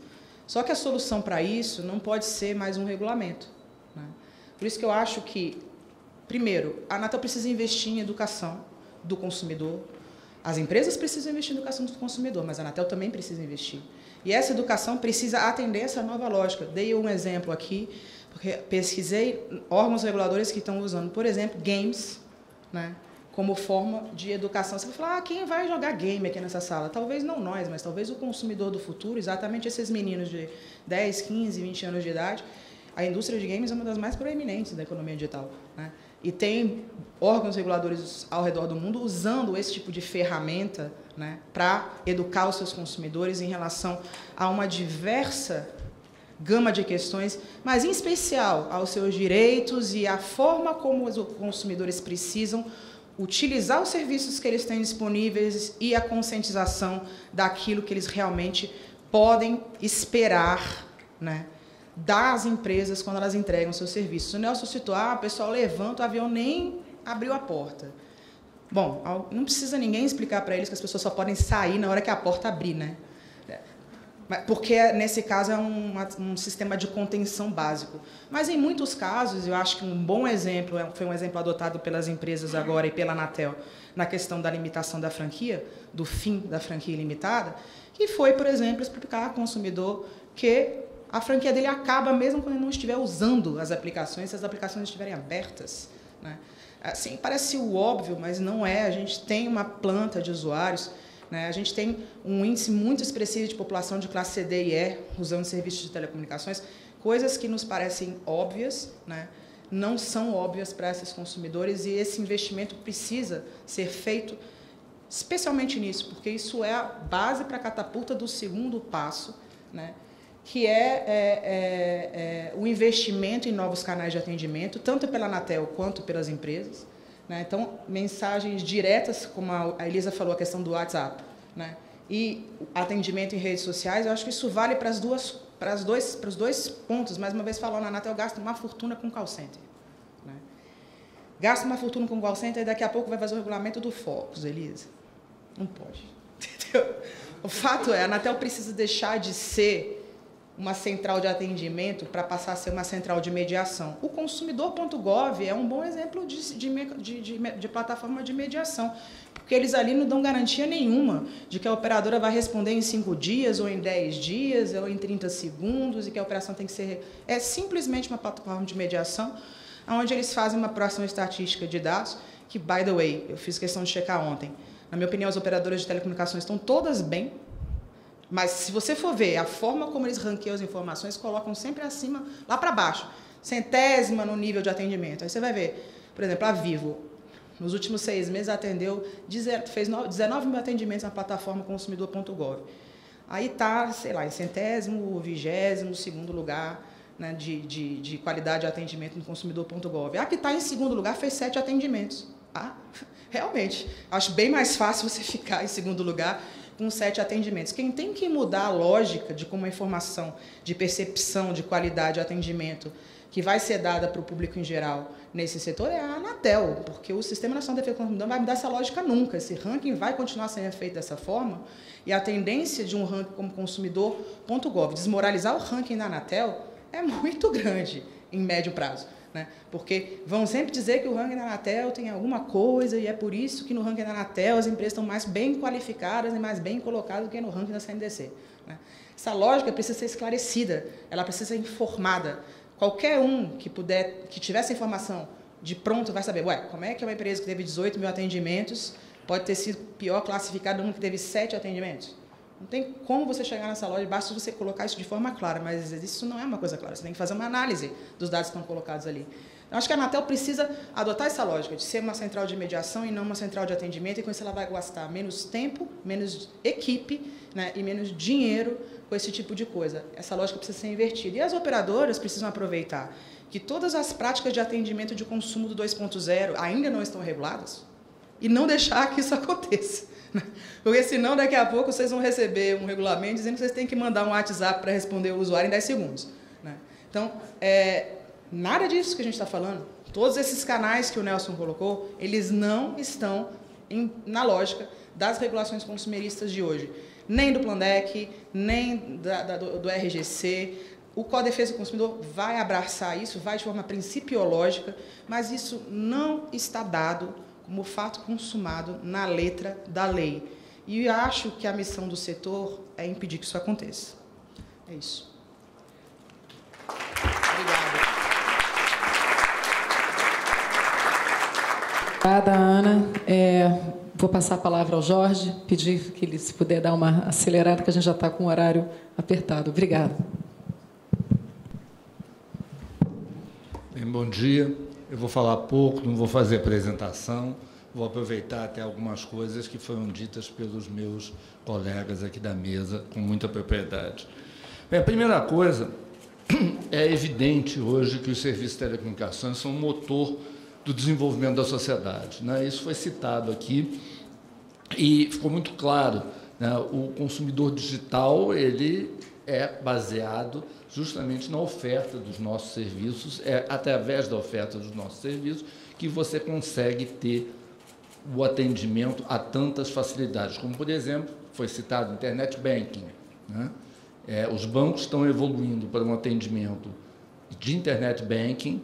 Só que a solução para isso não pode ser mais um regulamento, né? Por isso que eu acho que, primeiro, a Anatel precisa investir em educação do consumidor. As empresas precisam investir em educação do consumidor, mas a Anatel também precisa investir. E essa educação precisa atender essa nova lógica. Dei um exemplo aqui, porque pesquisei órgãos reguladores que estão usando, por exemplo, games, né, como forma de educação. Você vai falar, ah, quem vai jogar game aqui nessa sala? Talvez não nós, mas talvez o consumidor do futuro, exatamente esses meninos de dez, quinze, vinte anos de idade. A indústria de games é uma das mais proeminentes da economia digital, né? E tem órgãos reguladores ao redor do mundo usando esse tipo de ferramenta, né, para educar os seus consumidores em relação a uma diversa gama de questões, mas em especial aos seus direitos e a forma como os consumidores precisam utilizar os serviços que eles têm disponíveis e a conscientização daquilo que eles realmente podem esperar, né, das empresas quando elas entregam seus serviços. O Nelson citou, ah, o pessoal levanta o avião, nem abriu a porta. Bom, não precisa ninguém explicar para eles que as pessoas só podem sair na hora que a porta abrir, né? Porque, nesse caso, é um, um sistema de contenção básico. Mas, em muitos casos, eu acho que um bom exemplo, foi um exemplo adotado pelas empresas agora e pela Anatel, na questão da limitação da franquia, do fim da franquia ilimitada, que foi, por exemplo, explicar ao consumidor que a franquia dele acaba mesmo quando ele não estiver usando as aplicações, se as aplicações estiverem abertas, né? Assim, parece o óbvio, mas não é. A gente tem uma planta de usuários, né? A gente tem um índice muito expressivo de população de classe C D e E usando serviços de telecomunicações, coisas que nos parecem óbvias, né, não são óbvias para esses consumidores, e esse investimento precisa ser feito especialmente nisso, porque isso é a base para a catapulta do segundo passo, né, que é, é, é, é o investimento em novos canais de atendimento, tanto pela Anatel quanto pelas empresas, né? Então, mensagens diretas, como a Elisa falou, a questão do WhatsApp, né, e atendimento em redes sociais, eu acho que isso vale para, as duas, para, as dois, para os dois pontos. Mais uma vez, falando, a Anatel gasta uma fortuna com call center, né? Gasta uma fortuna com call center e daqui a pouco vai fazer o regulamento do Focus, Elisa. Não pode. Entendeu? O fato é, a Anatel precisa deixar de ser uma central de atendimento para passar a ser uma central de mediação. O consumidor ponto gov é um bom exemplo de, de, de, de, de plataforma de mediação, porque eles ali não dão garantia nenhuma de que a operadora vai responder em cinco dias, ou em dez dias, ou em trinta segundos, e que a operação tem que ser... É simplesmente uma plataforma de mediação, onde eles fazem uma apuração estatística de dados, que, by the way, eu fiz questão de checar ontem. Na minha opinião, as operadoras de telecomunicações estão todas bem, mas se você for ver a forma como eles ranqueiam as informações, colocam sempre acima, lá para baixo, centésima no nível de atendimento. Aí você vai ver, por exemplo, a Vivo, nos últimos seis meses atendeu, fez dezenove mil atendimentos na plataforma consumidor ponto gov. Aí está, sei lá, em centésimo, vigésimo, segundo lugar, né, de, de, de qualidade de atendimento no consumidor ponto gov. A que está em segundo lugar fez sete atendimentos. Ah, realmente, acho bem mais fácil você ficar em segundo lugar com sete atendimentos. Quem tem que mudar a lógica de como a informação, de percepção, de qualidade de atendimento que vai ser dada para o público em geral nesse setor é a Anatel, porque o Sistema Nacional de Defesa do Consumidor não vai mudar essa lógica nunca. Esse ranking vai continuar sendo feito dessa forma, e a tendência de um ranking como consumidor ponto gov desmoralizar o ranking da Anatel é muito grande em médio prazo, né? Porque vão sempre dizer que o ranking da Anatel tem alguma coisa, e é por isso que no ranking da Anatel as empresas estão mais bem qualificadas e mais bem colocadas do que no ranking da C N D C, né? Essa lógica precisa ser esclarecida, ela precisa ser informada. Qualquer um que puder, que tiver essa informação de pronto vai saber, ué, como é que uma empresa que teve dezoito mil atendimentos pode ter sido pior classificada uma que teve sete atendimentos? Não tem como você chegar nessa loja, basta você colocar isso de forma clara, mas isso não é uma coisa clara, você tem que fazer uma análise dos dados que estão colocados ali. Eu acho que a Anatel precisa adotar essa lógica de ser uma central de mediação e não uma central de atendimento, e com isso ela vai gastar menos tempo, menos equipe, né, e menos dinheiro com esse tipo de coisa. Essa lógica precisa ser invertida. E as operadoras precisam aproveitar que todas as práticas de atendimento de consumo do dois ponto zero ainda não estão reguladas e não deixar que isso aconteça. Porque senão daqui a pouco vocês vão receber um regulamento dizendo que vocês têm que mandar um WhatsApp para responder o usuário em dez segundos, né? Então, é, nada disso que a gente está falando. Todos esses canais que o Nelson colocou, eles não estão em, na lógica das regulações consumeristas de hoje. nem do Plandec, nem da, da, do, do R G C. O Código de Defesa do Consumidor vai abraçar isso, vai de forma principiológica, mas isso não está dado como fato consumado na letra da lei. E eu acho que a missão do setor é impedir que isso aconteça. É isso. Obrigada. Obrigada, Ana. É, vou passar a palavra ao Jorge, pedir que ele, se puder, dar uma acelerada, que a gente já está com o horário apertado. Obrigada. Bem, bom dia. Eu vou falar pouco, não vou fazer apresentação, vou aproveitar até algumas coisas que foram ditas pelos meus colegas aqui da mesa, com muita propriedade. Bem, a primeira coisa, é evidente hoje que os serviços de telecomunicações são um motor do desenvolvimento da sociedade, né? Isso foi citado aqui e ficou muito claro, né? O consumidor digital, ele é baseado justamente na oferta dos nossos serviços, é através da oferta dos nossos serviços que você consegue ter o atendimento a tantas facilidades, como, por exemplo, foi citado, internet banking, né? É, os bancos estão evoluindo para um atendimento de internet banking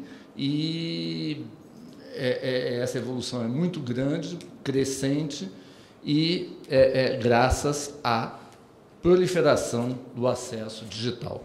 e é, é, essa evolução é muito grande, crescente e é, é, graças à proliferação do acesso digital.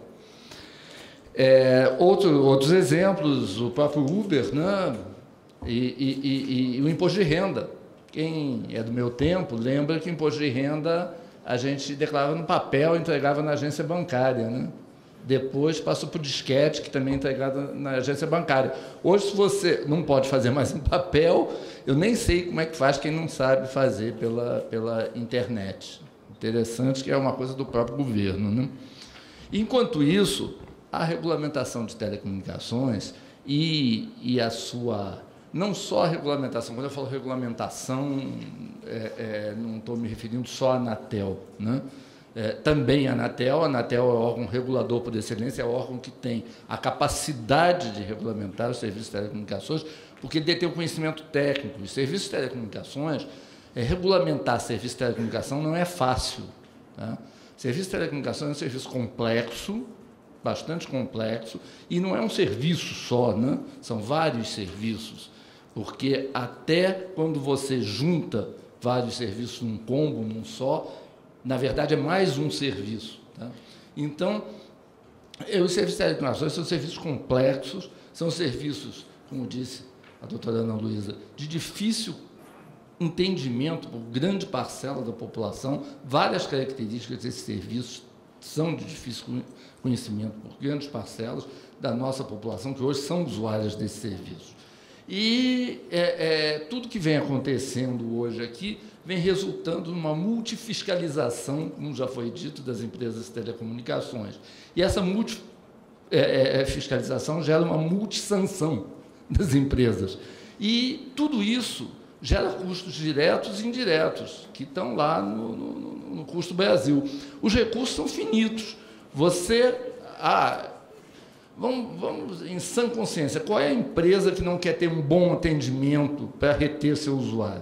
É, outro, outros exemplos, o próprio Uber, né? e, e, e, e o imposto de renda. Quem é do meu tempo lembra que o imposto de renda a gente declarava no papel e entregava na agência bancária, né? Depois passou para o disquete, que também é entregado na agência bancária. Hoje, se você não pode fazer mais em papel, eu nem sei como é que faz quem não sabe fazer pela, pela internet. Interessante, que é uma coisa do próprio governo, né? Enquanto isso, a regulamentação de telecomunicações e, e a sua... Não só a regulamentação, quando eu falo regulamentação, é, é, não estou me referindo só à Anatel, né? É, também a Anatel, a Anatel é o órgão regulador por excelência, é o órgão que tem a capacidade de regulamentar os serviços de telecomunicações, porque ele detém o conhecimento técnico. Os serviços de telecomunicações, é, regulamentar serviço de telecomunicação não é fácil, tá? Serviço de telecomunicações é um serviço complexo, bastante complexo, e não é um serviço só, né? São vários serviços, porque até quando você junta vários serviços num combo, num só, na verdade é mais um serviço, tá? Então, os serviços de telecomunicações são serviços complexos, são serviços, como disse a doutora Ana Luísa, de difícil entendimento por grande parcela da população. Várias características desses serviços são de difícil conhecimento por grandes parcelas da nossa população, que hoje são usuárias desse serviço. E é, é, tudo que vem acontecendo hoje aqui vem resultando numa multifiscalização, como já foi dito, das empresas de telecomunicações. E essa multifiscalização gera uma multissanção das empresas. E tudo isso gera custos diretos e indiretos, que estão lá no, no, no custo Brasil. Os recursos são finitos. Você... Ah, vamos, vamos em sã consciência, qual é a empresa que não quer ter um bom atendimento para reter seu usuário?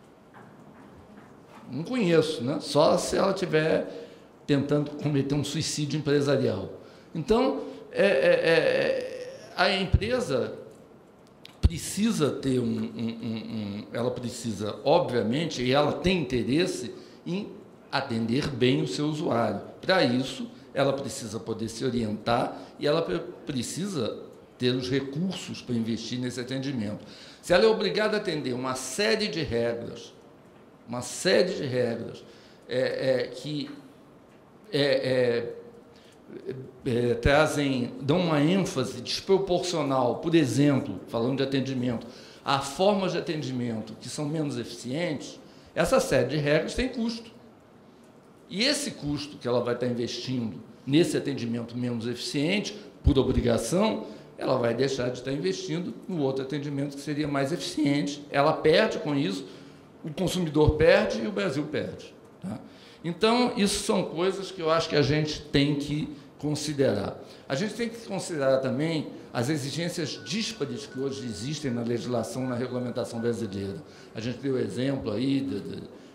Não conheço, né? Só se ela estiver tentando cometer um suicídio empresarial. Então, é, é, é, a empresa precisa ter um, um, um, um... Ela precisa, obviamente, e ela tem interesse em atender bem o seu usuário. Para isso, ela precisa poder se orientar e ela precisa ter os recursos para investir nesse atendimento. Se ela é obrigada a atender uma série de regras, uma série de regras é, é, que é, é, é, trazem, dão uma ênfase desproporcional, por exemplo, falando de atendimento, a formas de atendimento que são menos eficientes, essa série de regras tem custo. E esse custo que ela vai estar investindo nesse atendimento menos eficiente, por obrigação, ela vai deixar de estar investindo no outro atendimento que seria mais eficiente. Ela perde com isso, o consumidor perde e o Brasil perde, tá? Então, isso são coisas que eu acho que a gente tem que considerar. A gente tem que considerar também as exigências díspares que hoje existem na legislação, na regulamentação brasileira. A gente deu exemplo aí de, de,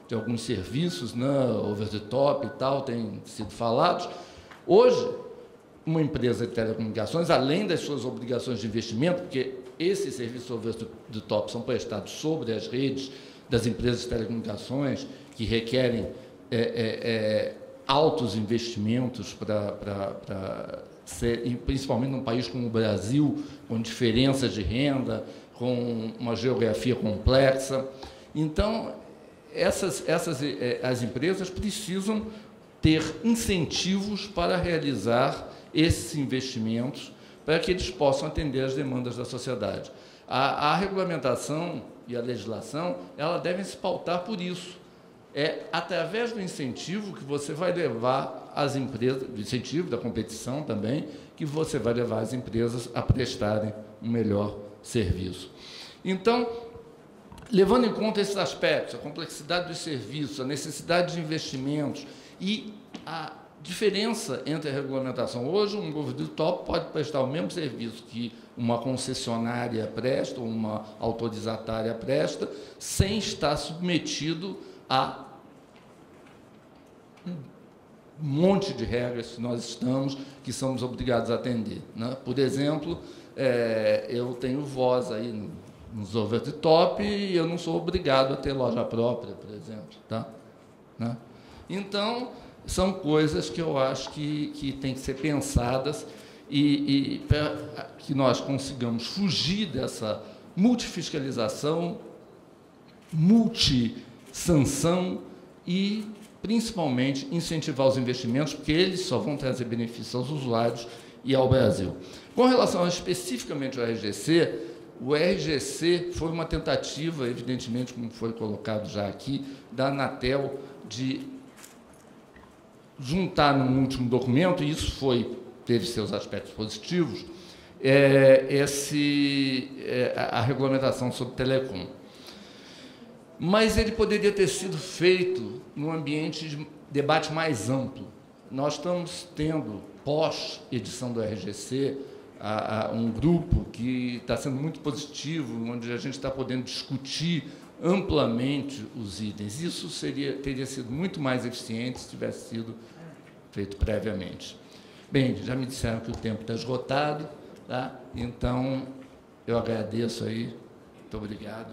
de alguns serviços, né, over the top e tal, têm sido falados. Hoje, uma empresa de telecomunicações, além das suas obrigações de investimento, porque esses serviços over the top são prestados sobre as redes das empresas de telecomunicações, que requerem é, é, é, altos investimentos para, para, para ser, principalmente num país como o Brasil, com diferenças de renda, com uma geografia complexa. Então, essas, essas as empresas precisam ter incentivos para realizar esses investimentos, para que eles possam atender às demandas da sociedade. A, a regulamentação e a legislação, elas devem se pautar por isso. É através do incentivo que você vai levar as empresas, do incentivo da competição também, que você vai levar as empresas a prestarem um melhor serviço. Então, levando em conta esses aspectos, a complexidade dos serviços, a necessidade de investimentos e a diferença entre a regulamentação. Hoje, um over the top pode prestar o mesmo serviço que uma concessionária presta, ou uma autorizatária presta, sem estar submetido a um monte de regras que nós estamos, que somos obrigados a atender, né? Por exemplo, é, eu tenho voz aí nos over the top e eu não sou obrigado a ter loja própria, por exemplo, tá? Né? Então, são coisas que eu acho que, que têm que ser pensadas e, e para que nós consigamos fugir dessa multifiscalização, multissanção e, principalmente, incentivar os investimentos, porque eles só vão trazer benefícios aos usuários e ao Brasil. Com relação especificamente ao R G C, o R G C foi uma tentativa, evidentemente, como foi colocado já aqui, da Anatel de juntar num último documento, e isso foi, teve seus aspectos positivos, é, esse, é, a regulamentação sobre telecom. Mas ele poderia ter sido feito num ambiente de debate mais amplo. Nós estamos tendo, pós-edição do R G C, a, a, um grupo que está sendo muito positivo, onde a gente está podendo discutir amplamente os itens. Isso seria, teria sido muito mais eficiente se tivesse sido feito previamente. Bem, já me disseram que o tempo está esgotado, tá? Então, eu agradeço aí. Muito obrigado.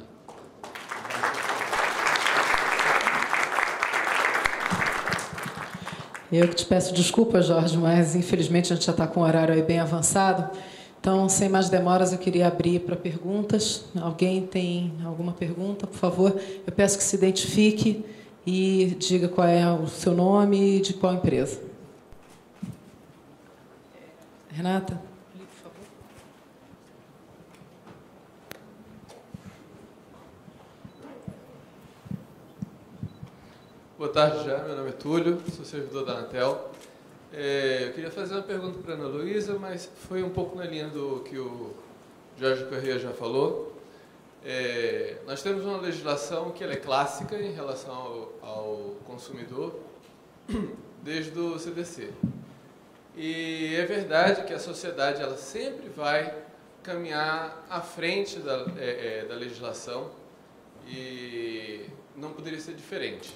Eu que te peço desculpa, Jorge, mas infelizmente a gente já está com o horário aí bem avançado. Então, sem mais demoras, eu queria abrir para perguntas. Alguém tem alguma pergunta, por favor? Eu peço que se identifique e diga qual é o seu nome e de qual empresa. Renata, por favor. Boa tarde, já. Meu nome é Túlio, sou servidor da Anatel. É, eu queria fazer uma pergunta para a Ana Luísa, mas foi um pouco na linha do que o Jorge Corrêa já falou. É, nós temos uma legislação que ela é clássica em relação ao, ao consumidor, desde o C D C. E é verdade que a sociedade ela sempre vai caminhar à frente da, é, é, da legislação e não poderia ser diferente.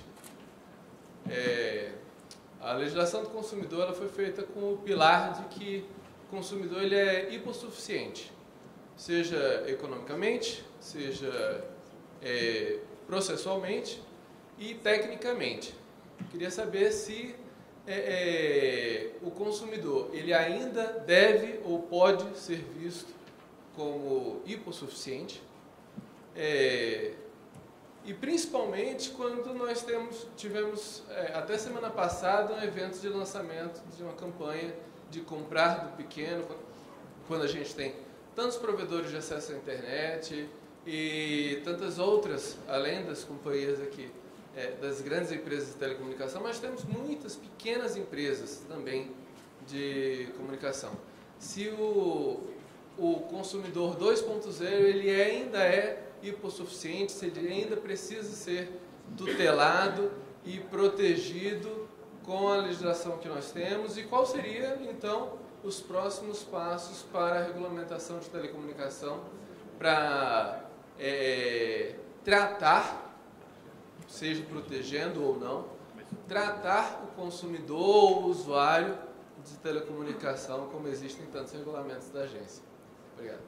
É, a legislação do consumidor ela foi feita com o pilar de que o consumidor ele é hipossuficiente, seja economicamente, seja é, processualmente e tecnicamente. Queria saber se é, é, o consumidor ele ainda deve ou pode ser visto como hipossuficiente, é, e principalmente quando nós temos, tivemos é, até semana passada um evento de lançamento de uma campanha de comprar do pequeno, quando a gente tem tantos provedores de acesso à internet e tantas outras, além das companhias aqui, é, das grandes empresas de telecomunicação, mas temos muitas pequenas empresas também de comunicação. Se o, o consumidor dois ponto zero ele ainda é hipossuficiente, se ele ainda precisa ser tutelado e protegido com a legislação que nós temos, e qual seria, então, os próximos passos para a regulamentação de telecomunicação para é, tratar seja protegendo ou não, tratar o consumidor, o usuário de telecomunicação, como existem tantos regulamentos da agência. Obrigado.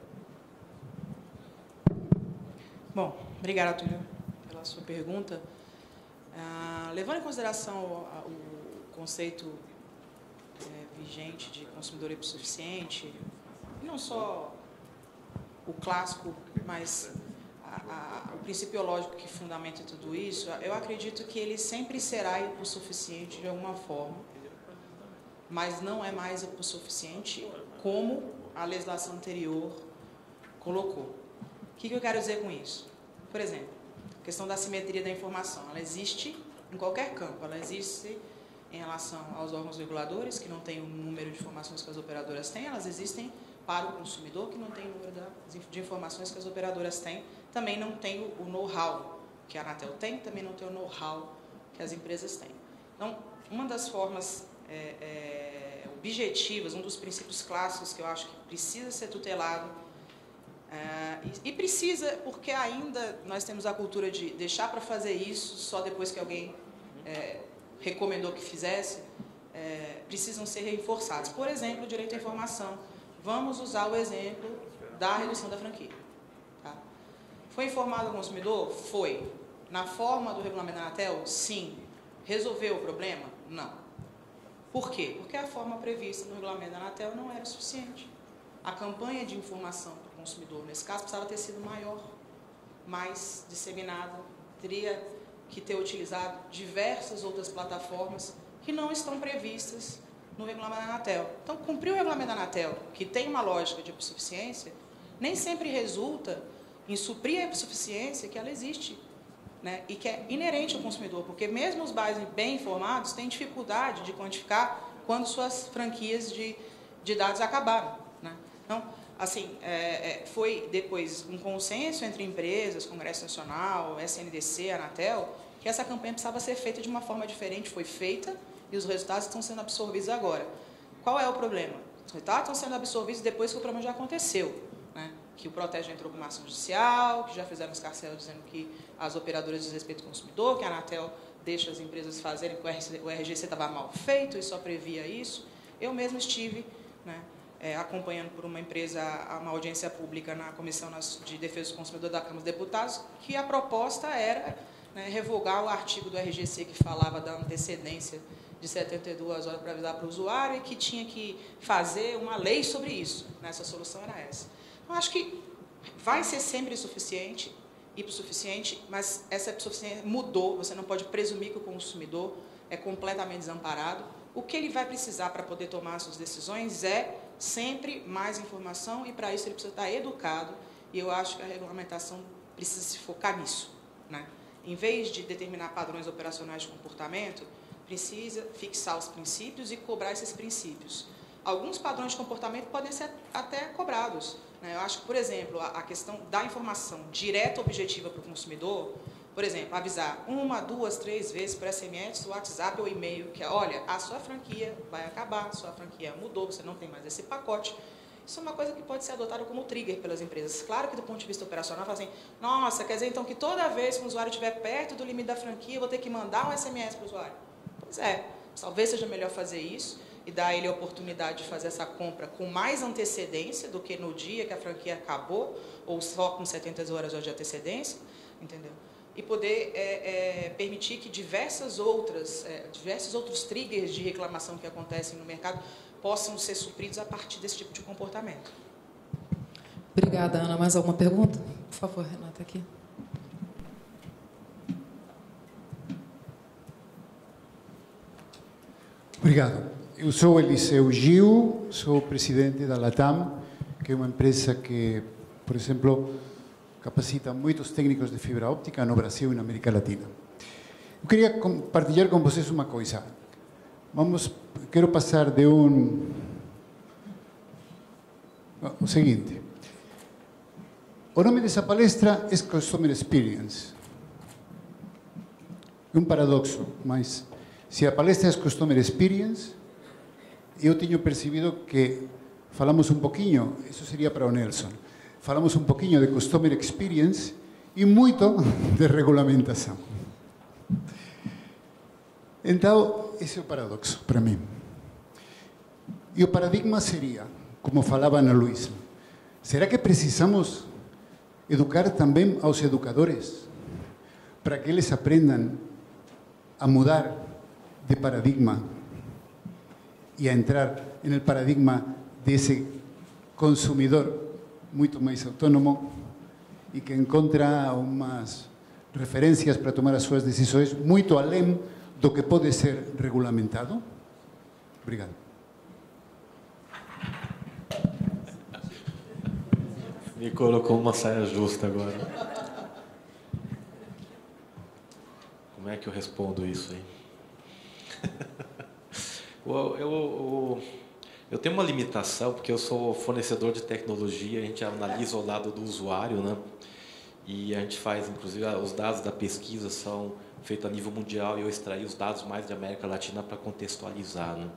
Bom, obrigada, Túlio, pela sua pergunta. Ah, levando em consideração o, o conceito é, vigente de consumidor hipossuficiente, e não só o clássico, mas a, a, o princípio lógico que fundamenta tudo isso, eu acredito que ele sempre será hipossuficiente de alguma forma, mas não é mais hipossuficiente como a legislação anterior colocou. O que, que eu quero dizer com isso? Por exemplo, a questão da simetria da informação, ela existe em qualquer campo, ela existe em relação aos órgãos reguladores, que não tem o número de informações que as operadoras têm, elas existem para o consumidor, que não tem o número de informações que as operadoras têm, também não tem o know-how que a Anatel tem, também não tem o know-how que as empresas têm. Então, uma das formas é, é, objetivas, um dos princípios clássicos que eu acho que precisa ser tutelado, é, e, e precisa, porque ainda nós temos a cultura de deixar para fazer isso só depois que alguém é, recomendou que fizesse, é, precisam ser reforçados. Por exemplo, o direito à informação. Vamos usar o exemplo da redução da franquia. Tá? Foi informado ao consumidor? Foi. Na forma do regulamento da Anatel? Sim. Resolveu o problema? Não. Por quê? Porque a forma prevista no regulamento da Anatel não era suficiente. A campanha de informação para o consumidor, nesse caso, precisava ter sido maior, mais disseminada, teria que ter utilizado diversas outras plataformas que não estão previstas no regulamento da Anatel. Então, cumprir o regulamento da Anatel, que tem uma lógica de hipossuficiência, nem sempre resulta em suprir a hipossuficiência que ela existe, né, e que é inerente ao consumidor, porque mesmo os bairros bem informados têm dificuldade de quantificar quando suas franquias de, de dados acabaram. Né? Então, assim, é, é, foi depois um consenso entre empresas, Congresso Nacional, S N D C, Anatel, que essa campanha precisava ser feita de uma forma diferente, foi feita, e os resultados estão sendo absorvidos agora. Qual é o problema? Os resultados estão sendo absorvidos depois que o problema já aconteceu, né? Que o Protege entrou com uma ação judicial, que já fizeram escarcelo dizendo que as operadoras desrespeitam o consumidor, que a Anatel deixa as empresas fazerem, que o R G C estava mal feito e só previa isso. Eu mesmo estive, né, é, acompanhando por uma empresa uma audiência pública na Comissão de Defesa do Consumidor da Câmara dos Deputados, que a proposta era, né, revogar o artigo do R G C que falava da antecedência de setenta e duas horas para avisar para o usuário e que tinha que fazer uma lei sobre isso. Essa solução era essa. Eu acho que vai ser sempre suficiente, hipossuficiente, mas essa hipossuficiência mudou, você não pode presumir que o consumidor é completamente desamparado. O que ele vai precisar para poder tomar suas decisões é sempre mais informação e, para isso, ele precisa estar educado, e eu acho que a regulamentação precisa se focar nisso, né? Em vez de determinar padrões operacionais de comportamento, precisa fixar os princípios e cobrar esses princípios. Alguns padrões de comportamento podem ser até cobrados, né? Eu acho que, por exemplo, a questão da informação direta e objetiva para o consumidor, por exemplo, avisar uma, duas, três vezes por S M S, WhatsApp ou e-mail, que é, olha, a sua franquia vai acabar, a sua franquia mudou, você não tem mais esse pacote. Isso é uma coisa que pode ser adotada como trigger pelas empresas. Claro que, do ponto de vista operacional, fazem, nossa, quer dizer, então, que toda vez que o usuário estiver perto do limite da franquia, eu vou ter que mandar um S M S para o usuário. Pois é, talvez seja melhor fazer isso e dar a ele a oportunidade de fazer essa compra com mais antecedência do que no dia que a franquia acabou, ou só com setenta horas de antecedência, entendeu? E poder é, é, permitir que diversas outras, é, diversos outros triggers de reclamação que acontecem no mercado possam ser supridos a partir desse tipo de comportamento. Obrigada, Ana. Mais alguma pergunta? Por favor, Renata, aqui. Obrigado. Eu sou Eliseu Gil, sou presidente da Latam, que é uma empresa que, por exemplo, capacita muitos técnicos de fibra óptica no Brasil e na América Latina. Eu queria compartilhar com vocês uma coisa. Vamos, quero passar de um... O seguinte. O nome dessa palestra é Customer Experience. É um paradoxo, mas se a palestra é Customer Experience, eu tenho percebido que falamos um pouquinho, isso seria para o Nelson, falamos um pouquinho de Customer Experience e muito de regulamentação. Então, esse é o paradoxo para mim. E o paradigma seria, como falava Ana Luísa, será que precisamos educar também aos educadores para que eles aprendam a mudar de paradigma e a entrar no paradigma desse consumidor muito mais autônomo e que encontra umas referências para tomar as suas decisões muito além do que pode ser regulamentado? Obrigado. Me colocou uma saia justa agora. Como é que eu respondo isso aí? eu, eu, eu, eu tenho uma limitação, porque eu sou fornecedor de tecnologia, a gente analisa o lado do usuário, né? E a gente faz, inclusive, os dados da pesquisa são feitos a nível mundial e eu extraí os dados mais da América Latina para contextualizar, né?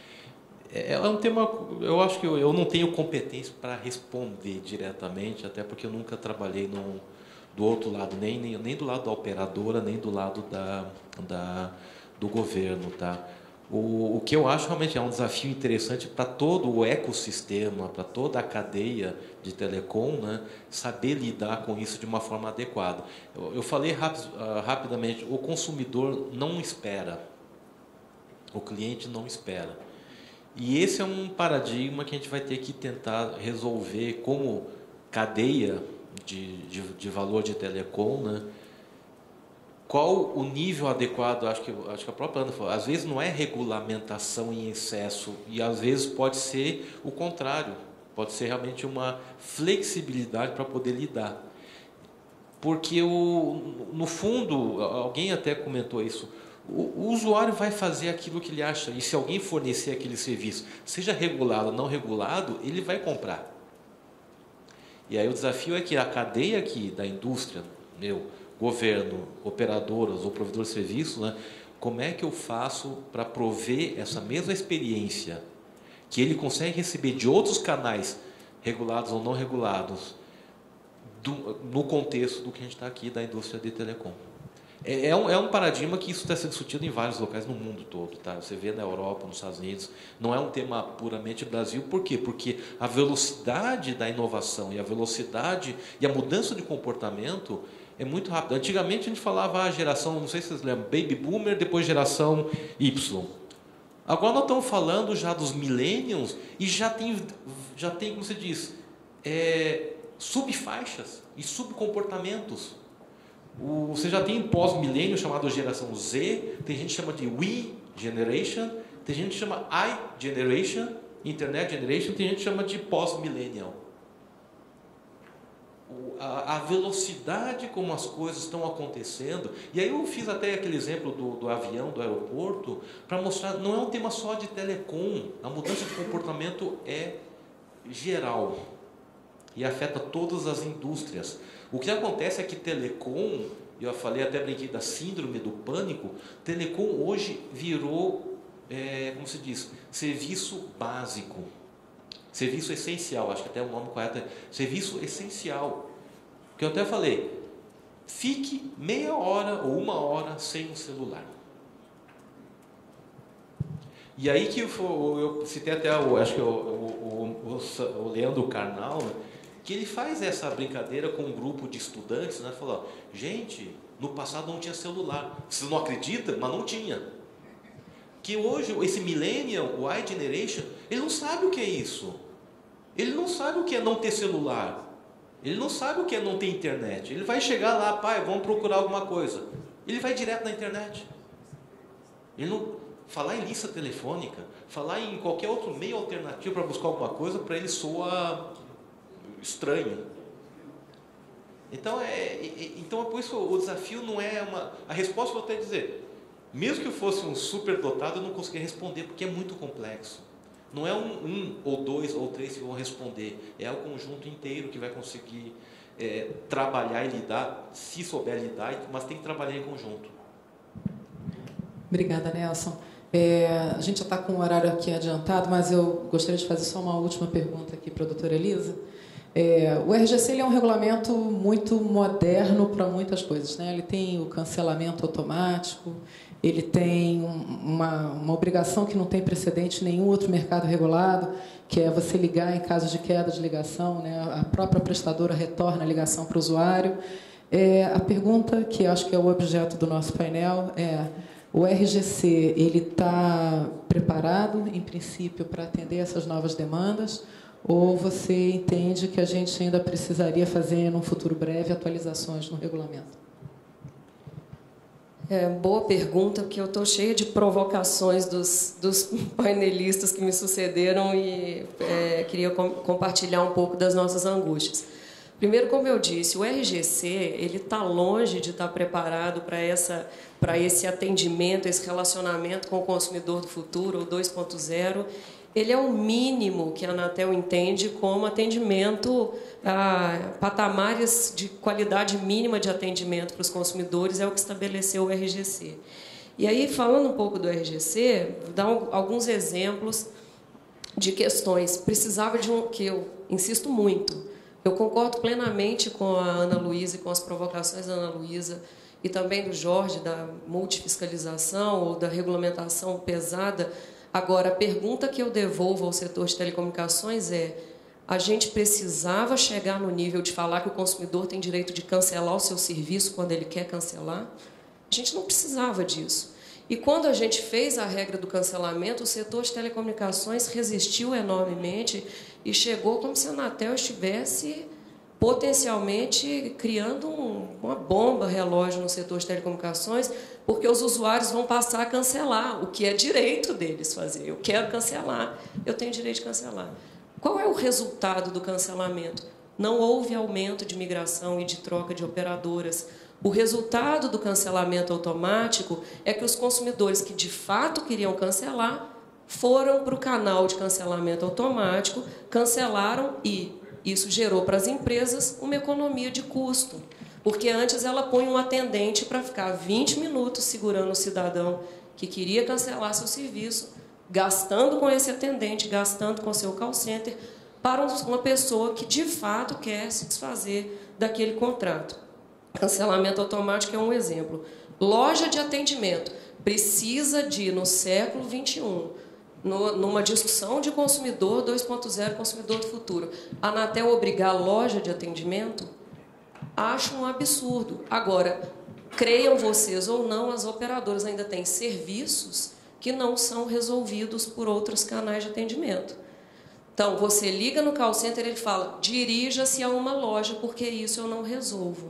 É um tema, eu acho que eu, eu não tenho competência para responder diretamente, até porque eu nunca trabalhei no, do outro lado, nem, nem, nem do lado da operadora, nem do lado da, da, do governo, tá? O, o que eu acho realmente é um desafio interessante para todo o ecossistema, para toda a cadeia de telecom, né, saber lidar com isso de uma forma adequada. Eu, eu falei rapid, uh, rapidamente, o consumidor não espera, o cliente não espera. E esse é um paradigma que a gente vai ter que tentar resolver como cadeia de, de, de valor de telecom, né? Qual o nível adequado? Acho que, acho que a própria Ana falou, às vezes não é regulamentação em excesso, e às vezes pode ser o contrário, pode ser realmente uma flexibilidade para poder lidar. Porque, o, no fundo, alguém até comentou isso, o, o usuário vai fazer aquilo que ele acha, e se alguém fornecer aquele serviço, seja regulado ou não regulado, ele vai comprar. E aí o desafio é que a cadeia aqui da indústria, meu, governo, operadoras ou provedores de serviços, né, como é que eu faço para prover essa mesma experiência que ele consegue receber de outros canais, regulados ou não regulados, do, no contexto do que a gente está aqui da indústria de telecom. É, é, um, é um paradigma que isso está sendo discutido em vários locais no mundo todo. Tá? Você vê na Europa, nos Estados Unidos, não é um tema puramente Brasil. Por quê? Porque a velocidade da inovação e a velocidade e a mudança de comportamento é muito rápida. Antigamente a gente falava a geração, não sei se vocês lembram, Baby Boomer, depois geração Y. Agora nós estamos falando já dos Millennials e já tem, já tem como se diz, é, subfaixas e subcomportamentos. O, você já tem pós-milênio chamado geração Z, tem gente que chama de We Generation, tem gente que chama I Generation, Internet Generation, tem gente que chama de pós-millennial. A, a velocidade como as coisas estão acontecendo, e aí eu fiz até aquele exemplo do, do avião, do aeroporto, para mostrar, não é um tema só de telecom, a mudança de comportamento é geral e afeta todas as indústrias. O que acontece é que telecom, eu falei até brinquei da síndrome do pânico, telecom hoje virou, é, como se diz, serviço básico, serviço essencial, acho que até o nome correto é serviço essencial. Porque eu até falei, fique meia hora ou uma hora sem o celular. E aí que eu, eu citei até, o, acho que o, o, o, o Leandro Carnal, que ele faz essa brincadeira com um grupo de estudantes, né? Falou, gente, no passado não tinha celular. Você não acredita? Mas não tinha. Que hoje, esse millennial, o I Generation, ele não sabe o que é isso. Ele não sabe o que é não ter celular. Ele não sabe o que é não ter internet. Ele vai chegar lá, pai, vamos procurar alguma coisa. Ele vai direto na internet. Ele não... Falar em lista telefônica, falar em qualquer outro meio alternativo para buscar alguma coisa, para ele soa estranho. Então, é, é, então é por isso o desafio não é uma... A resposta eu vou até dizer, mesmo que eu fosse um superdotado, eu não conseguiria responder, porque é muito complexo. Não é um, um ou dois ou três que vão responder, é o conjunto inteiro que vai conseguir é, trabalhar e lidar, se souber lidar, mas tem que trabalhar em conjunto. Obrigada, Nelson. É, a gente já está com o horário aqui adiantado, mas eu gostaria de fazer só uma última pergunta aqui para a doutora Elisa. É, o R G C ele é um regulamento muito moderno para muitas coisas, né? Ele tem o cancelamento automático, ele tem uma, uma obrigação que não tem precedente em nenhum outro mercado regulado, que é você ligar em caso de queda de ligação, né? A própria prestadora retorna a ligação para o usuário. É, a pergunta, que acho que é o objeto do nosso painel, é: o R G C ele está preparado, em princípio, para atender essas novas demandas? Ou você entende que a gente ainda precisaria fazer, num futuro breve, atualizações no regulamento? É, boa pergunta, porque eu estou cheia de provocações dos, dos painelistas que me sucederam e é, queria com, compartilhar um pouco das nossas angústias. Primeiro, como eu disse, o R G C ele está longe de estar preparado para essa, para esse atendimento, esse relacionamento com o consumidor do futuro, o dois ponto zero. Ele é o mínimo que a Anatel entende como atendimento, a patamares de qualidade mínima de atendimento para os consumidores, é o que estabeleceu o R G C. E aí, falando um pouco do R G C, vou dar um, alguns exemplos de questões. Precisava de um, que eu insisto muito, eu concordo plenamente com a Ana Luísa e com as provocações da Ana Luísa e também do Jorge, da multifiscalização ou da regulamentação pesada. Agora, a pergunta que eu devolvo ao setor de telecomunicações é: a gente precisava chegar no nível de falar que o consumidor tem direito de cancelar o seu serviço quando ele quer cancelar? A gente não precisava disso. E quando a gente fez a regra do cancelamento, o setor de telecomunicações resistiu enormemente e chegou como se a Anatel estivesse potencialmente criando um, uma bomba relógio no setor de telecomunicações, porque os usuários vão passar a cancelar, o que é direito deles fazer. Eu quero cancelar, eu tenho direito de cancelar. Qual é o resultado do cancelamento? Não houve aumento de migração e de troca de operadoras. O resultado do cancelamento automático é que os consumidores que de fato queriam cancelar foram para o canal de cancelamento automático, cancelaram e isso gerou para as empresas uma economia de custo. Porque antes ela põe um atendente para ficar vinte minutos segurando o cidadão que queria cancelar seu serviço, gastando com esse atendente, gastando com seu call center, para uma pessoa que de fato quer se desfazer daquele contrato. Cancelamento automático é um exemplo. Loja de atendimento precisa de, no século vinte e um, no, numa discussão de consumidor dois ponto zero, consumidor do futuro, a Anatel obrigar a loja de atendimento? Acho um absurdo. Agora, creiam vocês ou não, as operadoras ainda têm serviços que não são resolvidos por outros canais de atendimento. Então, você liga no call center e ele fala: dirija-se a uma loja, porque isso eu não resolvo.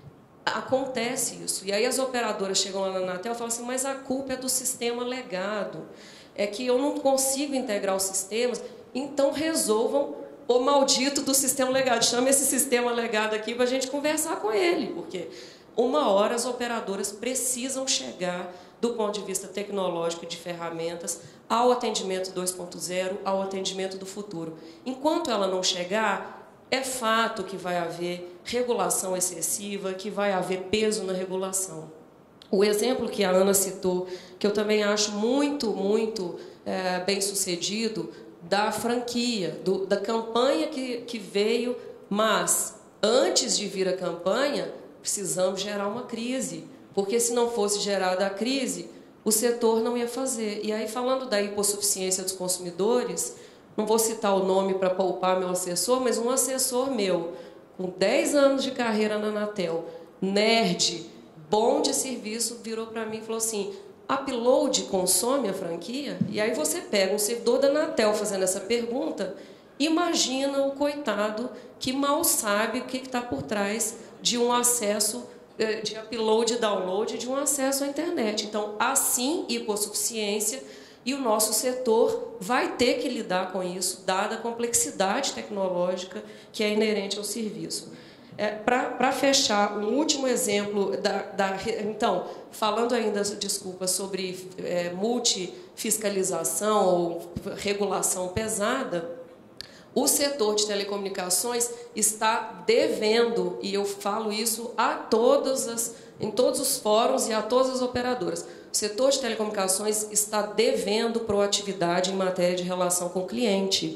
Acontece isso. E aí as operadoras chegam lá na Anatel e falam assim: mas a culpa é do sistema legado. É que eu não consigo integrar os sistemas, então resolvam o maldito do sistema legado. Chama esse sistema legado aqui para a gente conversar com ele, porque uma hora as operadoras precisam chegar, do ponto de vista tecnológico e de ferramentas, ao atendimento dois ponto zero, ao atendimento do futuro. Enquanto ela não chegar, é fato que vai haver regulação excessiva, que vai haver peso na regulação. O exemplo que a Ana citou, que eu também acho muito, muito é, bem sucedido, da franquia, do, da campanha que, que veio, mas antes de vir a campanha, precisamos gerar uma crise, porque se não fosse gerada a crise, o setor não ia fazer. E aí, falando da hipossuficiência dos consumidores, não vou citar o nome para poupar meu assessor, mas um assessor meu, com dez anos de carreira na Anatel, nerd, bom de serviço, virou para mim e falou assim: Upload consome a franquia? E aí você pega um servidor da Anatel fazendo essa pergunta, imagina o coitado que mal sabe o que está por trás de um acesso, de upload e download, de um acesso à internet. Então, assim, hipossuficiência, e o nosso setor vai ter que lidar com isso, dada a complexidade tecnológica que é inerente ao serviço. É, Para fechar, um último exemplo, da, da, então, falando ainda, desculpa, sobre é, multifiscalização ou regulação pesada, o setor de telecomunicações está devendo, e eu falo isso a todas as, em todos os fóruns e a todas as operadoras, o setor de telecomunicações está devendo proatividade em matéria de relação com o cliente.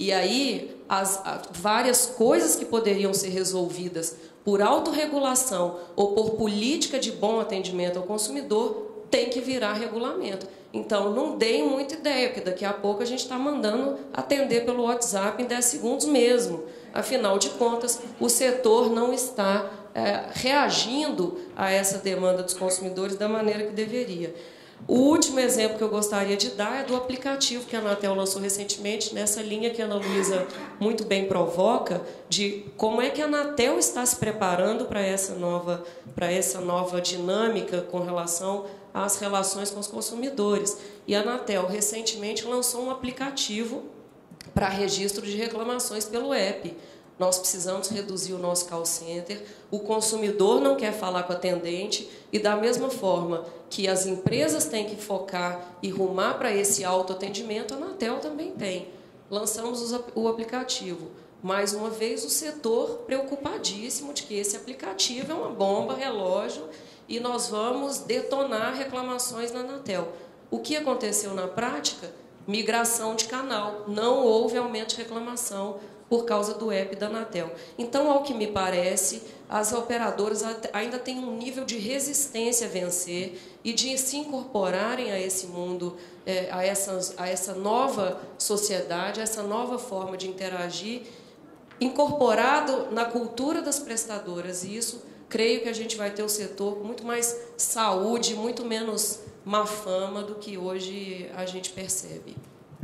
E aí, as, as várias coisas que poderiam ser resolvidas por autorregulação ou por política de bom atendimento ao consumidor, tem que virar regulamento. Então, não deem muita ideia, porque daqui a pouco a gente está mandando atender pelo WhatsApp em dez segundos mesmo. Afinal de contas, o setor não está é, reagindo a essa demanda dos consumidores da maneira que deveria. O último exemplo que eu gostaria de dar é do aplicativo que a Anatel lançou recentemente, nessa linha que a Ana Luísa muito bem provoca, de como é que a Anatel está se preparando para essa nova, para essa nova dinâmica com relação às relações com os consumidores. E a Anatel recentemente lançou um aplicativo para registro de reclamações pelo app. Nós precisamos reduzir o nosso call center, o consumidor não quer falar com o atendente, e da mesma forma que as empresas têm que focar e rumar para esse autoatendimento, a Anatel também tem. Lançamos o aplicativo. Mais uma vez, o setor preocupadíssimo de que esse aplicativo é uma bomba, relógio, e nós vamos detonar reclamações na Anatel. O que aconteceu na prática? Migração de canal. Não houve aumento de reclamação por causa do app da Anatel. Então, ao que me parece, as operadoras ainda têm um nível de resistência a vencer e de se incorporarem a esse mundo, a essa, a essa nova sociedade, a essa nova forma de interagir, incorporado na cultura das prestadoras. E isso, creio que a gente vai ter um setor com muito mais saúde, muito menos má fama do que hoje a gente percebe.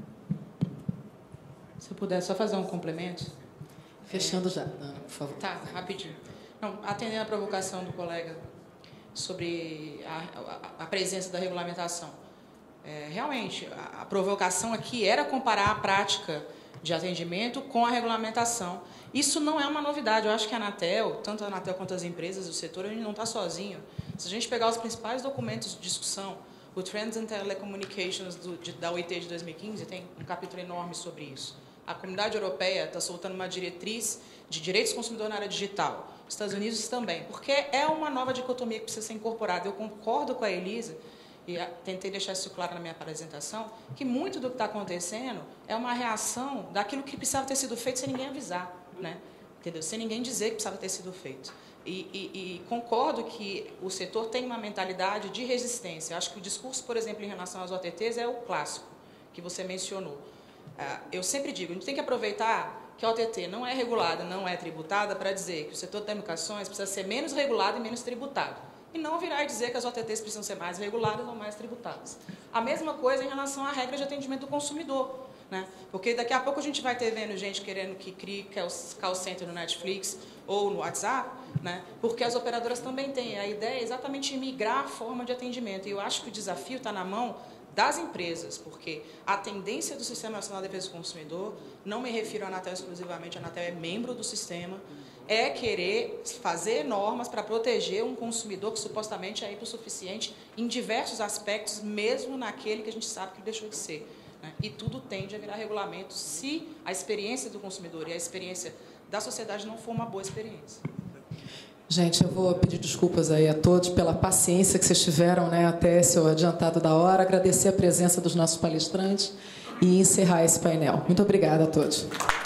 Se eu puder só fazer um complemento. Fechando já, Ana, por favor. Tá, rapidinho. Não, atendendo a provocação do colega sobre a, a, a presença da regulamentação. É, realmente, a, a provocação aqui era comparar a prática de atendimento com a regulamentação. Isso não é uma novidade. Eu acho que a Anatel, tanto a Anatel quanto as empresas do setor, a gente não está sozinho. Se a gente pegar os principais documentos de discussão, o Trends in Telecommunications do, de, da O I T de dois mil e quinze tem um capítulo enorme sobre isso. A Comunidade Europeia está soltando uma diretriz de direitos do consumidor na área digital. Os Estados Unidos também, porque é uma nova dicotomia que precisa ser incorporada. Eu concordo com a Elisa, e tentei deixar isso claro na minha apresentação, que muito do que está acontecendo é uma reação daquilo que precisava ter sido feito sem ninguém avisar, né? Entendeu? Sem ninguém dizer que precisava ter sido feito. E, e, e concordo que o setor tem uma mentalidade de resistência. Eu acho que o discurso, por exemplo, em relação às O T Ts é o clássico, que você mencionou. Eu sempre digo, a gente tem que aproveitar que a O T T não é regulada, não é tributada, para dizer que o setor de telecomunicações precisa ser menos regulado e menos tributado. E não virar e dizer que as O T Ts precisam ser mais reguladas ou mais tributadas. A mesma coisa em relação à regra de atendimento do consumidor, né? Porque daqui a pouco a gente vai ter vendo gente querendo que crie call center no Netflix ou no WhatsApp, né? Porque as operadoras também têm. A ideia é exatamente migrar a forma de atendimento. E eu acho que o desafio está na mão das empresas, porque a tendência do Sistema Nacional de Defesa do Consumidor, não me refiro à Anatel exclusivamente, a Anatel é membro do sistema, é querer fazer normas para proteger um consumidor que supostamente é hipossuficiente em diversos aspectos, mesmo naquele que a gente sabe que deixou de ser, né? E tudo tende a virar regulamento se a experiência do consumidor e a experiência da sociedade não for uma boa experiência. Gente, eu vou pedir desculpas aí a todos pela paciência que vocês tiveram, né, até esse adiantado da hora, agradecer a presença dos nossos palestrantes e encerrar esse painel. Muito obrigada a todos.